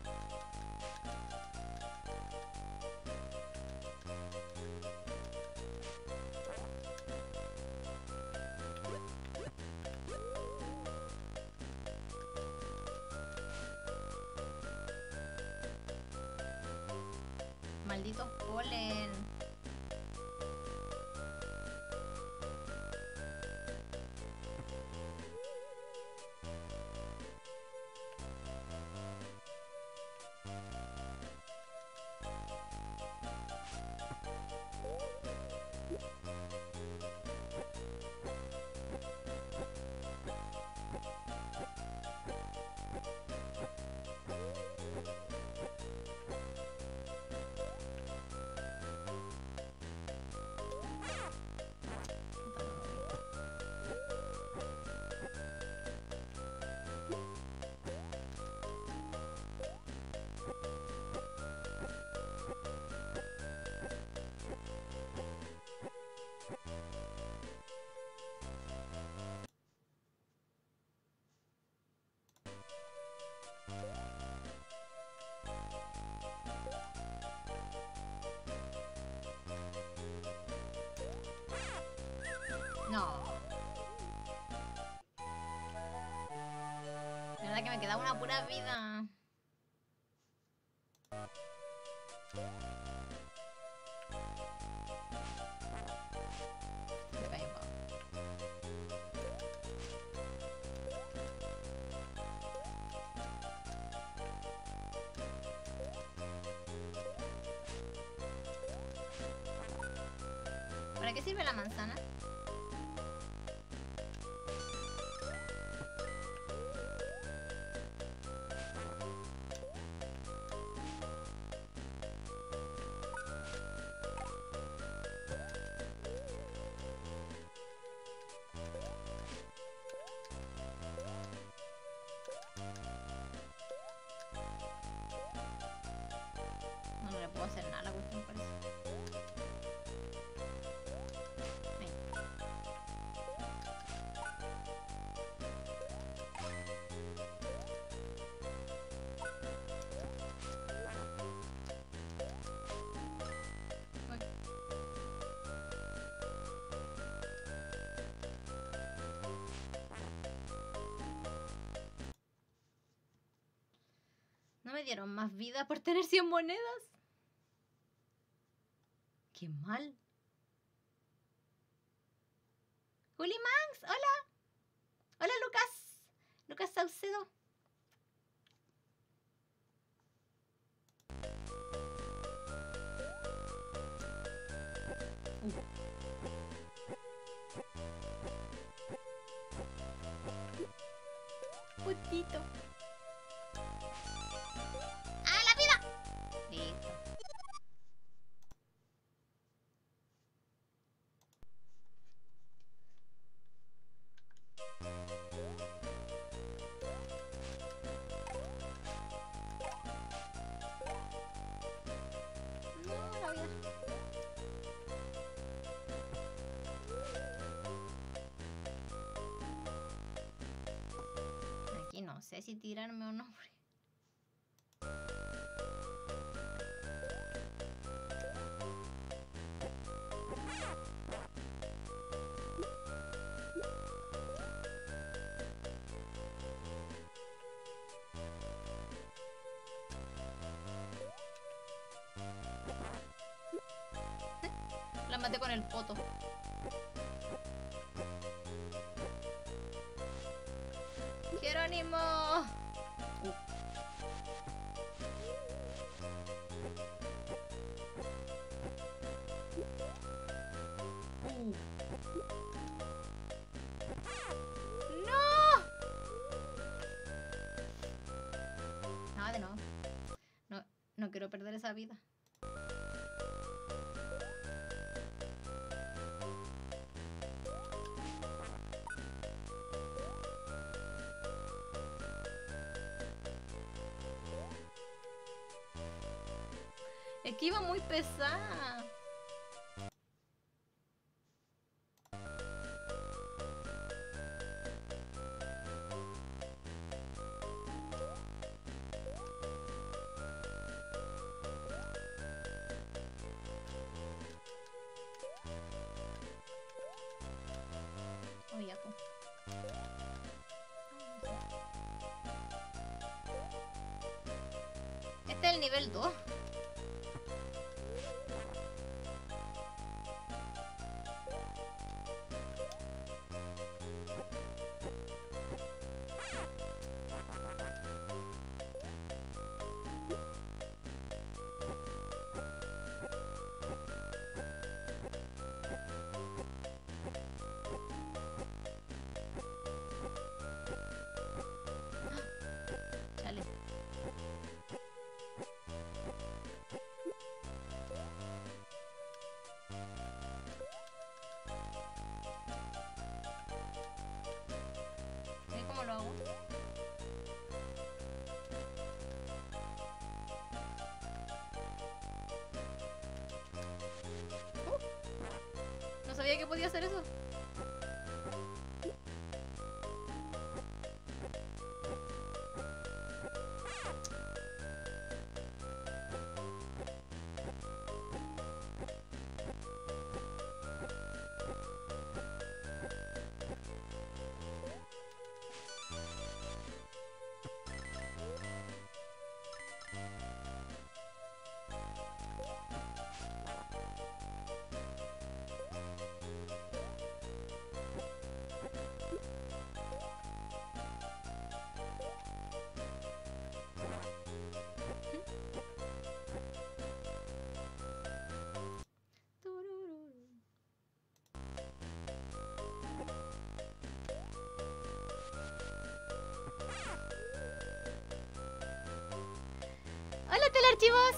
A: Malditos polen. No. La verdad que me queda una pura vida. Me caí, ¿Para qué sirve la manzana? No le puedo hacer nada a la cuestión, parece. No me dieron más vida por tener cien monedas. Qué mal. Juli Manx, hola. Hola Lucas. Lucas Saucedo. Uh. Putito. ¡Ah, la vida! Listo. No, la vida. Aquí no sé si tirarme o no. La maté con el poto. Jerónimo. Uh. Uh. ¡No! No, de nuevo. No, no quiero perder esa vida. Es que iba muy pesada. Oye, ya, pues. Este es el nivel dos. Chale. ¿Y cómo lo hago? Uh, no sabía que podía hacer eso. chivos.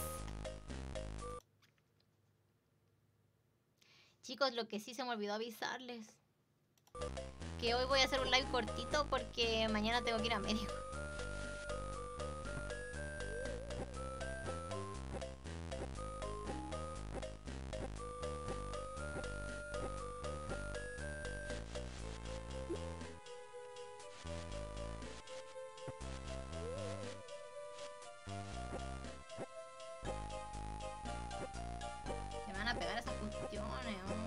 A: Chicos, lo que sí se me olvidó avisarles, que hoy voy a hacer un live cortito porque mañana tengo que ir a médico. Se van a pegar esas cuestiones. Oh.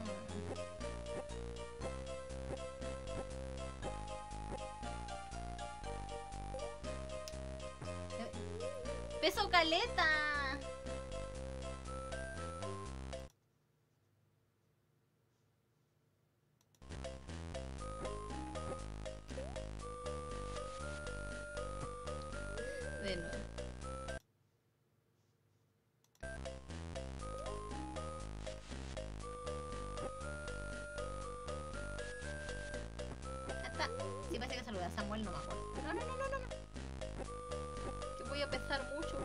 A: Peso caleta. De nuevo. Hasta. Sí, parece que saludé a Samuel, no me acuerdo. No, no, no, no, no. Que voy a pesar mucho.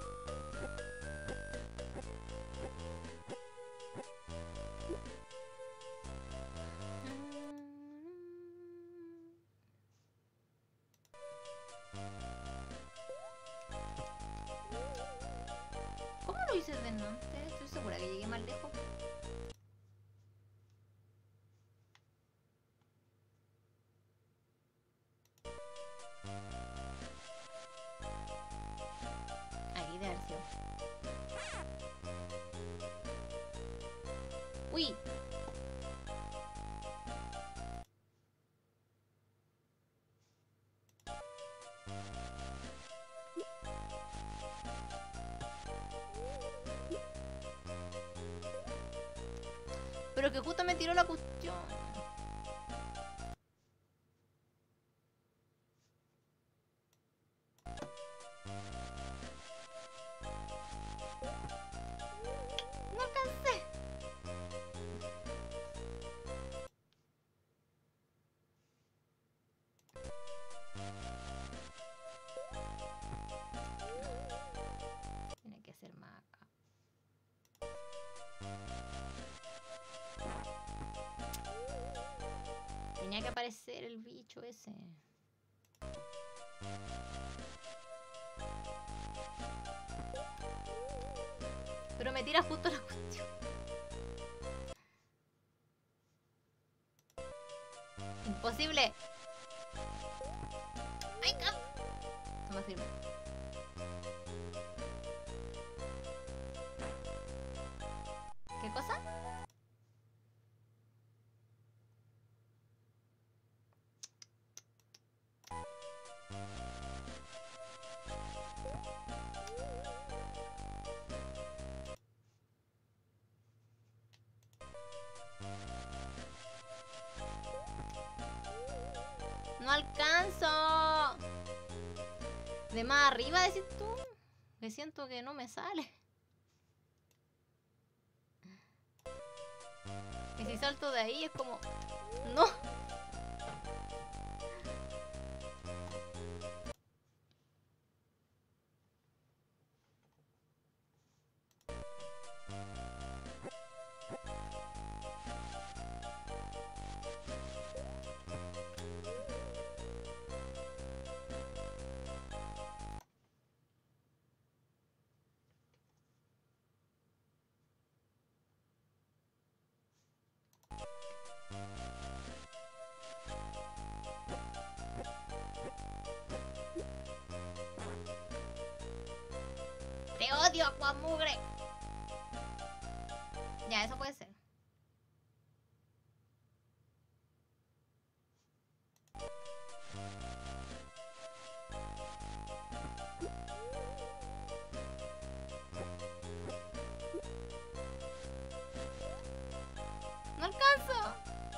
A: ¿Cómo lo hice delante? Estoy segura que llegué más lejos. Aquí debe haber sido. Uy. Pero que justo me tiró la cuestión. No alcancé. Tiene que ser más acá. Tenía que aparecer el bicho ese. Pero me tira justo la cuestión. Imposible. ¡Ay, cap! No me sirve. ¿Qué cosa? No alcanzo. De más arriba, decís tú. Me siento que no me sale. Y si salto de ahí es como... No. Te odio, Aquamugre. Ya, eso puede ser. No alcanzo.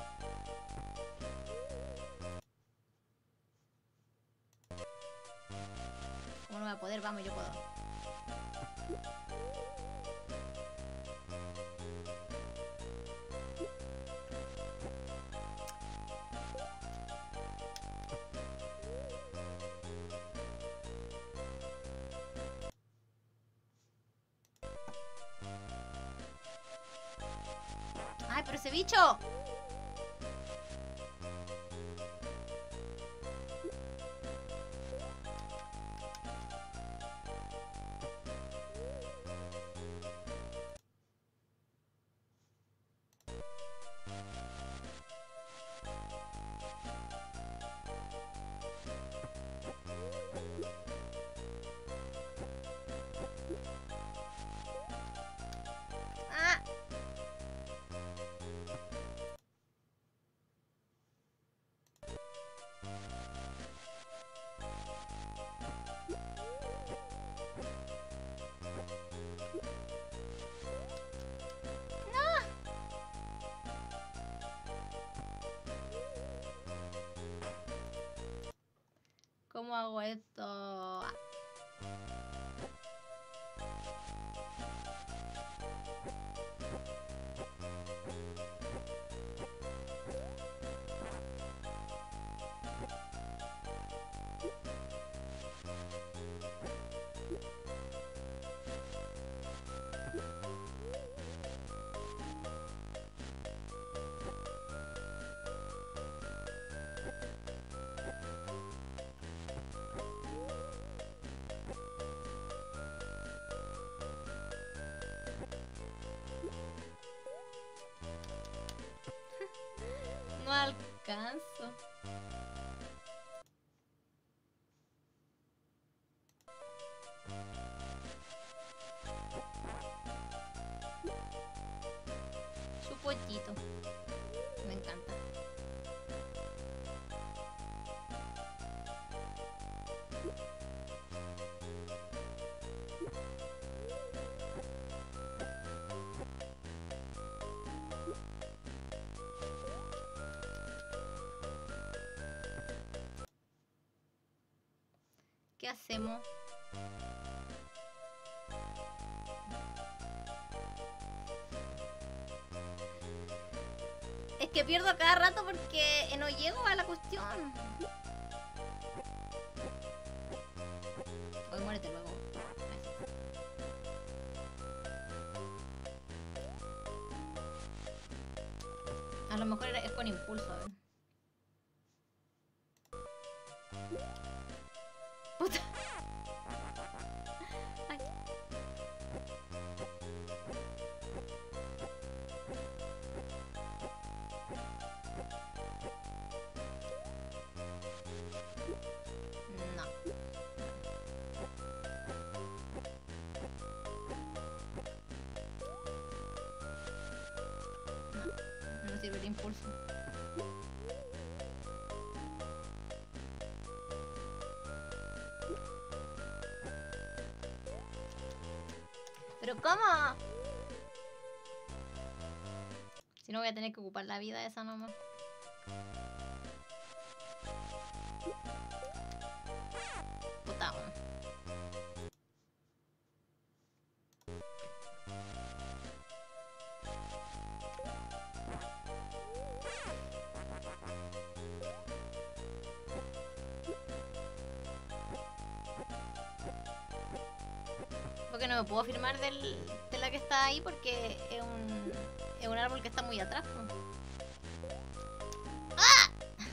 A: ¿Cómo no voy a poder? Vamos, yo puedo. pero ese bicho. Ah. ¿Cómo hago esto? Ah. No alcanzo. Su pollito. Me encanta. ¿Qué hacemos? Es que pierdo a cada rato porque no llego a la cuestión. Voy, muérete luego. A lo mejor es con impulso, a ver. Puta. Ay. No. No, no sirve el impulso. ¿Pero cómo? Si no voy a tener que ocupar la vida esa nomás. Puta. Porque no me puedo firmar del, de la que está ahí porque es un, es un árbol que está muy atrás. ¿No? ¡Ah!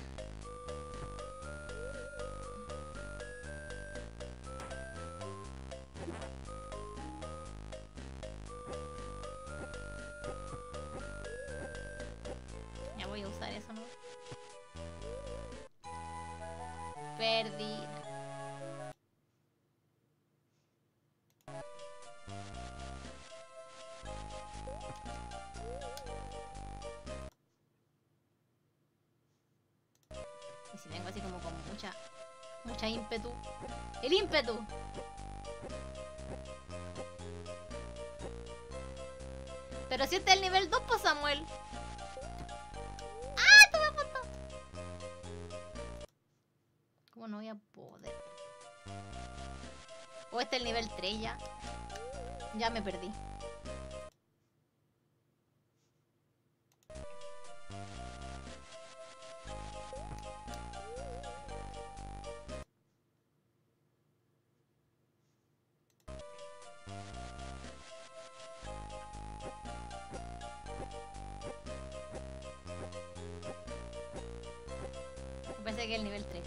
A: Ya voy a usar eso, ¿no? Perdí. Y si vengo así como con mucha, mucha ímpetu. ¡El ímpetu! Pero si este es el nivel dos, pues Samuel. ¡Ah! ¡Toma foto! ¿Cómo no voy a poder? O este es el nivel tres ya. Ya me perdí. parece que es el nivel tres.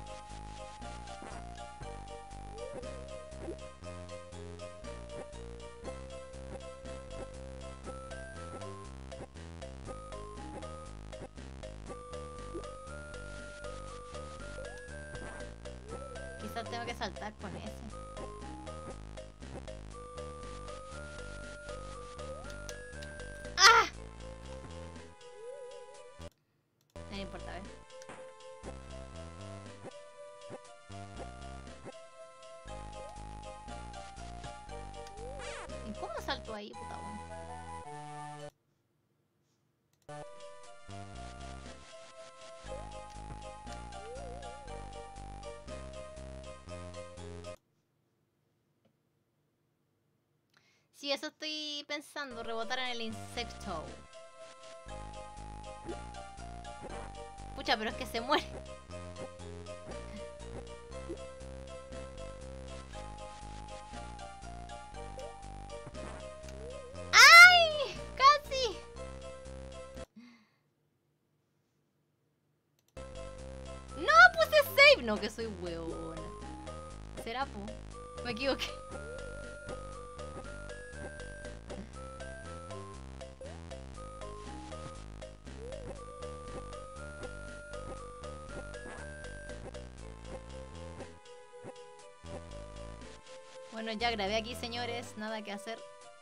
A: Quizás tengo que saltar con ese. ¡Ah! No importa, a ver. ¿Y cómo salto ahí, puta bueno? Sí, eso estoy pensando, rebotar en el insecto. Pucha, pero es que se muere. ¡Ay! ¡Casi! ¡No! Puse save. No, que soy huevona. ¿Será, po? Me equivoqué. Bueno, ya grabé aquí, señores. Nada que hacer.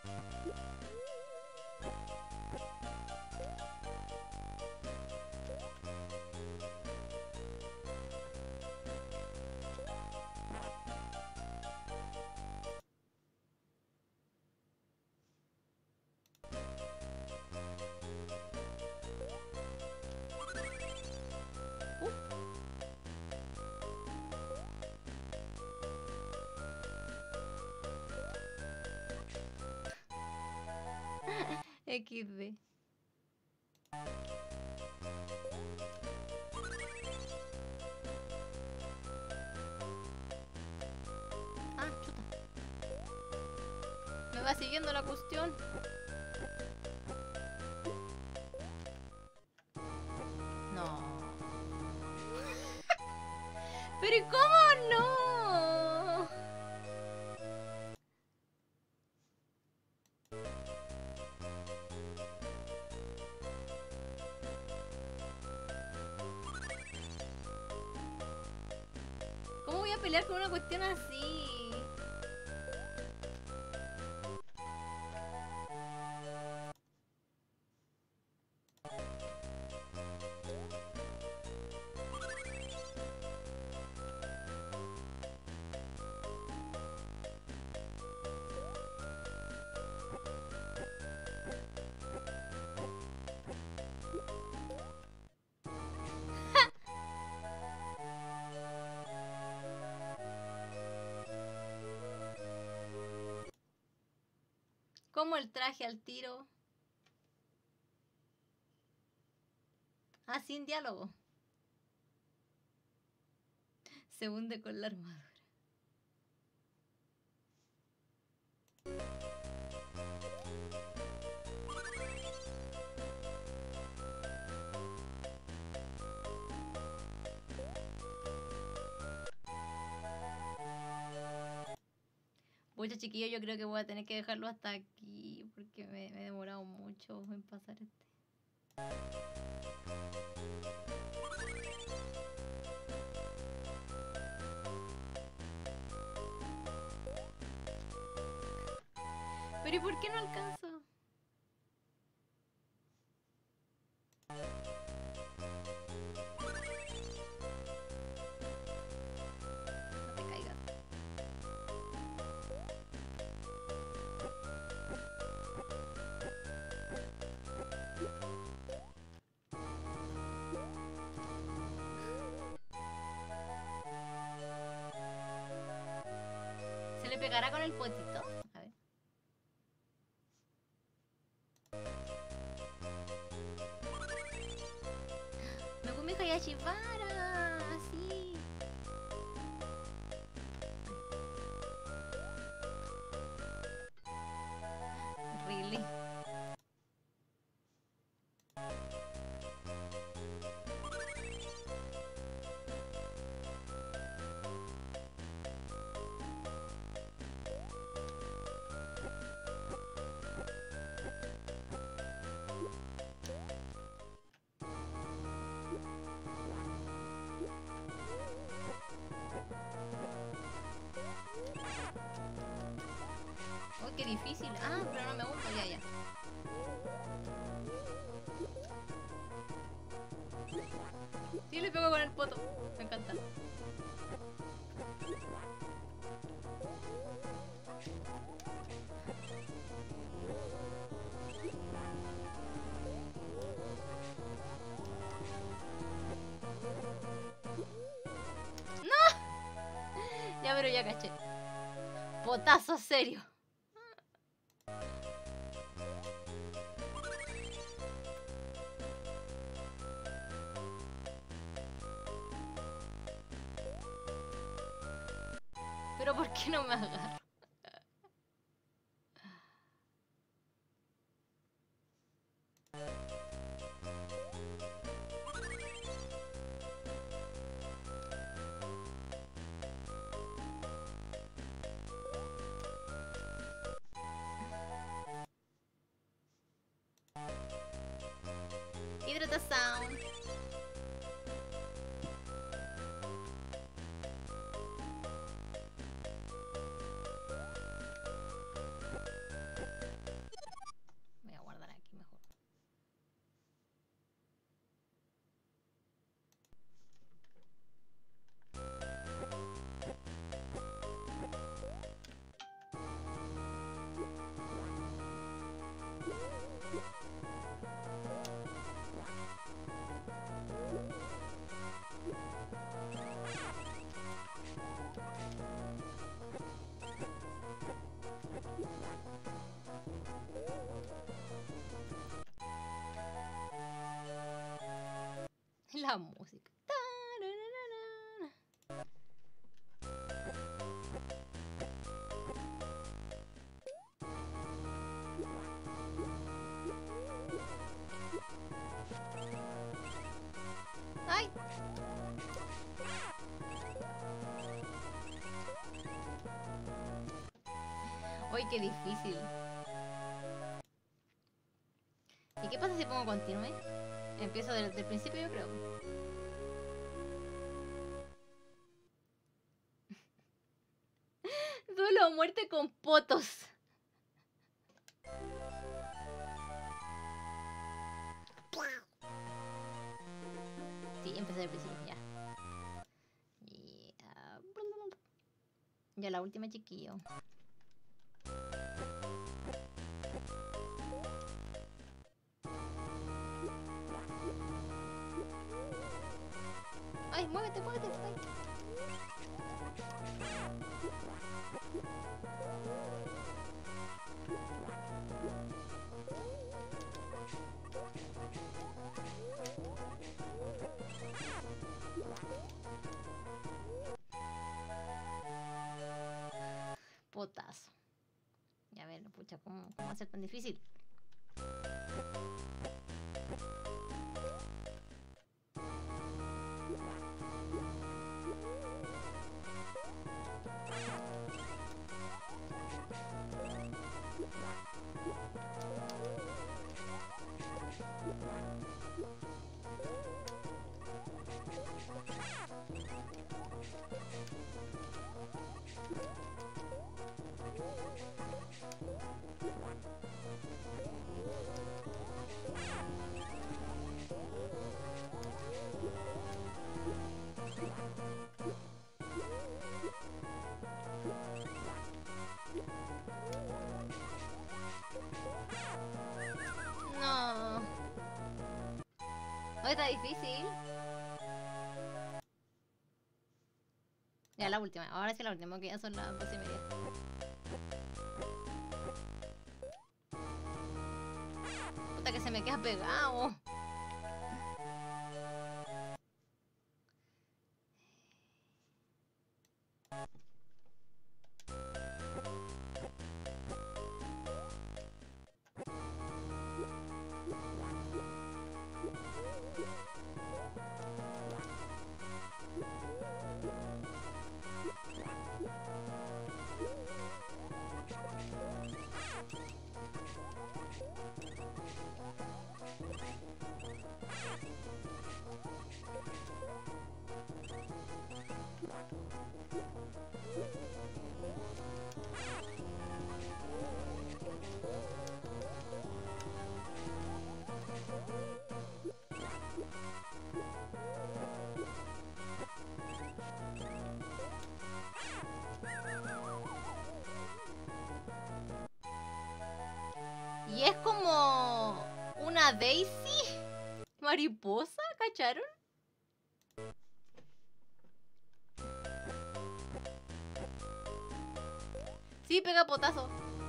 A: equis de. Ah, chuta. Me va siguiendo la cuestión. No. Pero ¿y cómo no? ¿Cómo voy a pelear con una cuestión así? ¿Cómo el traje al tiro? Ah, sin diálogo. Se hunde con la armadura. Pucha, chiquillo, yo creo que voy a tener que dejarlo hasta aquí porque me, me he demorado mucho en pasar este. Pero ¿y por qué no alcanzo? No te caigas. ¿Se le pegará con el potito? A ver. Megumi Hayashibara. Sí. Really. difícil. Ah, pero no me gusta, ya, ya. Sí, le pego con el poto. Me encanta. ¡No! Ya, pero ya caché. Potazo serio. Pero ¿por qué no me agarro? Hidratación. Voy a guardar aquí mejor. La música. ¡Ay! ¡Uy, qué difícil! ¿Y qué pasa si pongo continue? Empiezo desde el principio, yo creo. Duelo a muerte con potos. Sí, empecé desde el principio, ya. Yeah. Ya la última, chiquillo. Ay, muévete, muévete. Ay. Potazo. Ya ver, pucha, ¿cómo, cómo va a ser tan difícil? No. Hoy está difícil. Ya la última. Ahora sí la última, que ya son las dos y media. Puta que se me queda pegado. Y es como una Daisy mariposa, ¿cacharon? Sí, pega potazo.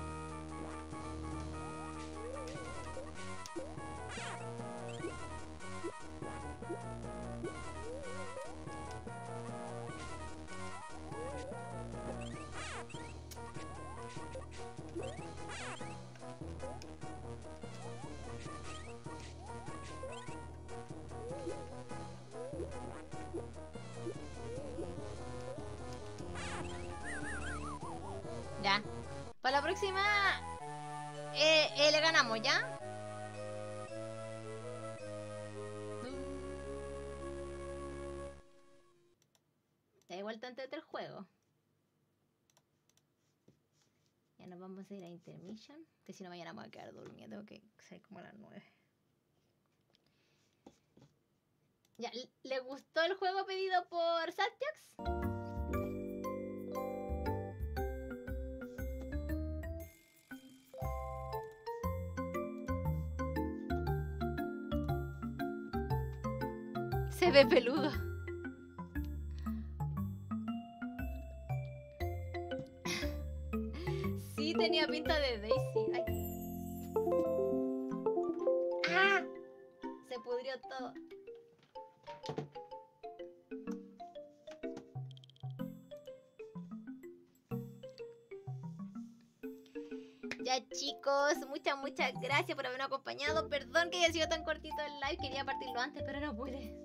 A: Ya. Para la próxima eh, eh, le ganamos, ¿ya? Da igual tanto el juego. Ya nos vamos a ir a intermission, que si no mañana me voy a quedar durmiendo, tengo que salir como a las nueve. Ya, ¿le gustó el juego pedido por Sartiox? Se ve peludo. Sí, tenía pinta de Daisy. Ay. ¡Ah! Se pudrió todo. Ya chicos, muchas, muchas gracias por haberme acompañado. Perdón que haya sido tan cortito el live, quería partirlo antes, pero no pude.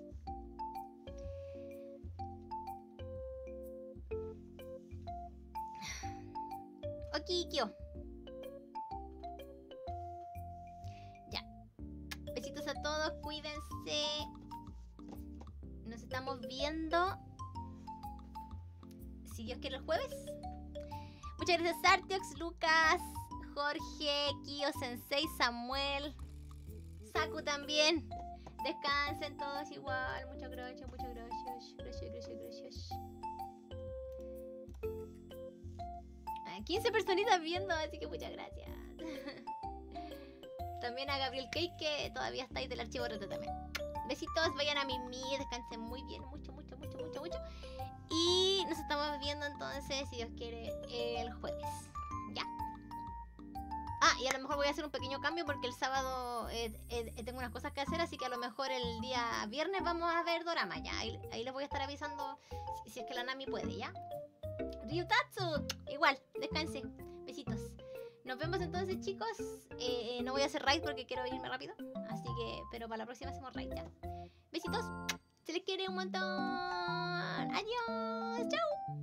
A: Ok, Kyo. Ya. Besitos a todos, cuídense. Nos estamos viendo, si Dios quiere, el jueves. Muchas gracias Sartiox, Lucas, Jorge, Kyo Sensei, Samuel, Saku también. Descansen todos igual. Muchas gracias, muchas gracias. Gracias, gracias, gracias. Ah, quince personitas viendo, así que muchas gracias. También a Gabriel Cake, que todavía está ahí del archivo roto también. Besitos, vayan a Mimi, descansen muy bien, mucho, mucho, mucho, mucho, mucho. Y nos estamos viendo entonces, si Dios quiere, el jueves. ¿Ya? Ah, y a lo mejor voy a hacer un pequeño cambio porque el sábado eh, eh, tengo unas cosas que hacer, así que a lo mejor el día viernes vamos a ver dorama, ¿ya? Ahí, ahí les voy a estar avisando si, si es que la Nami puede, ¿ya? Ryutatsu, igual, descansen. Besitos. Nos vemos entonces, chicos. Eh, eh, no voy a hacer raid porque quiero irme rápido. Así que, pero para la próxima hacemos raid, ¿ya? Besitos. Se les quiere un montón. Adiós. Chao.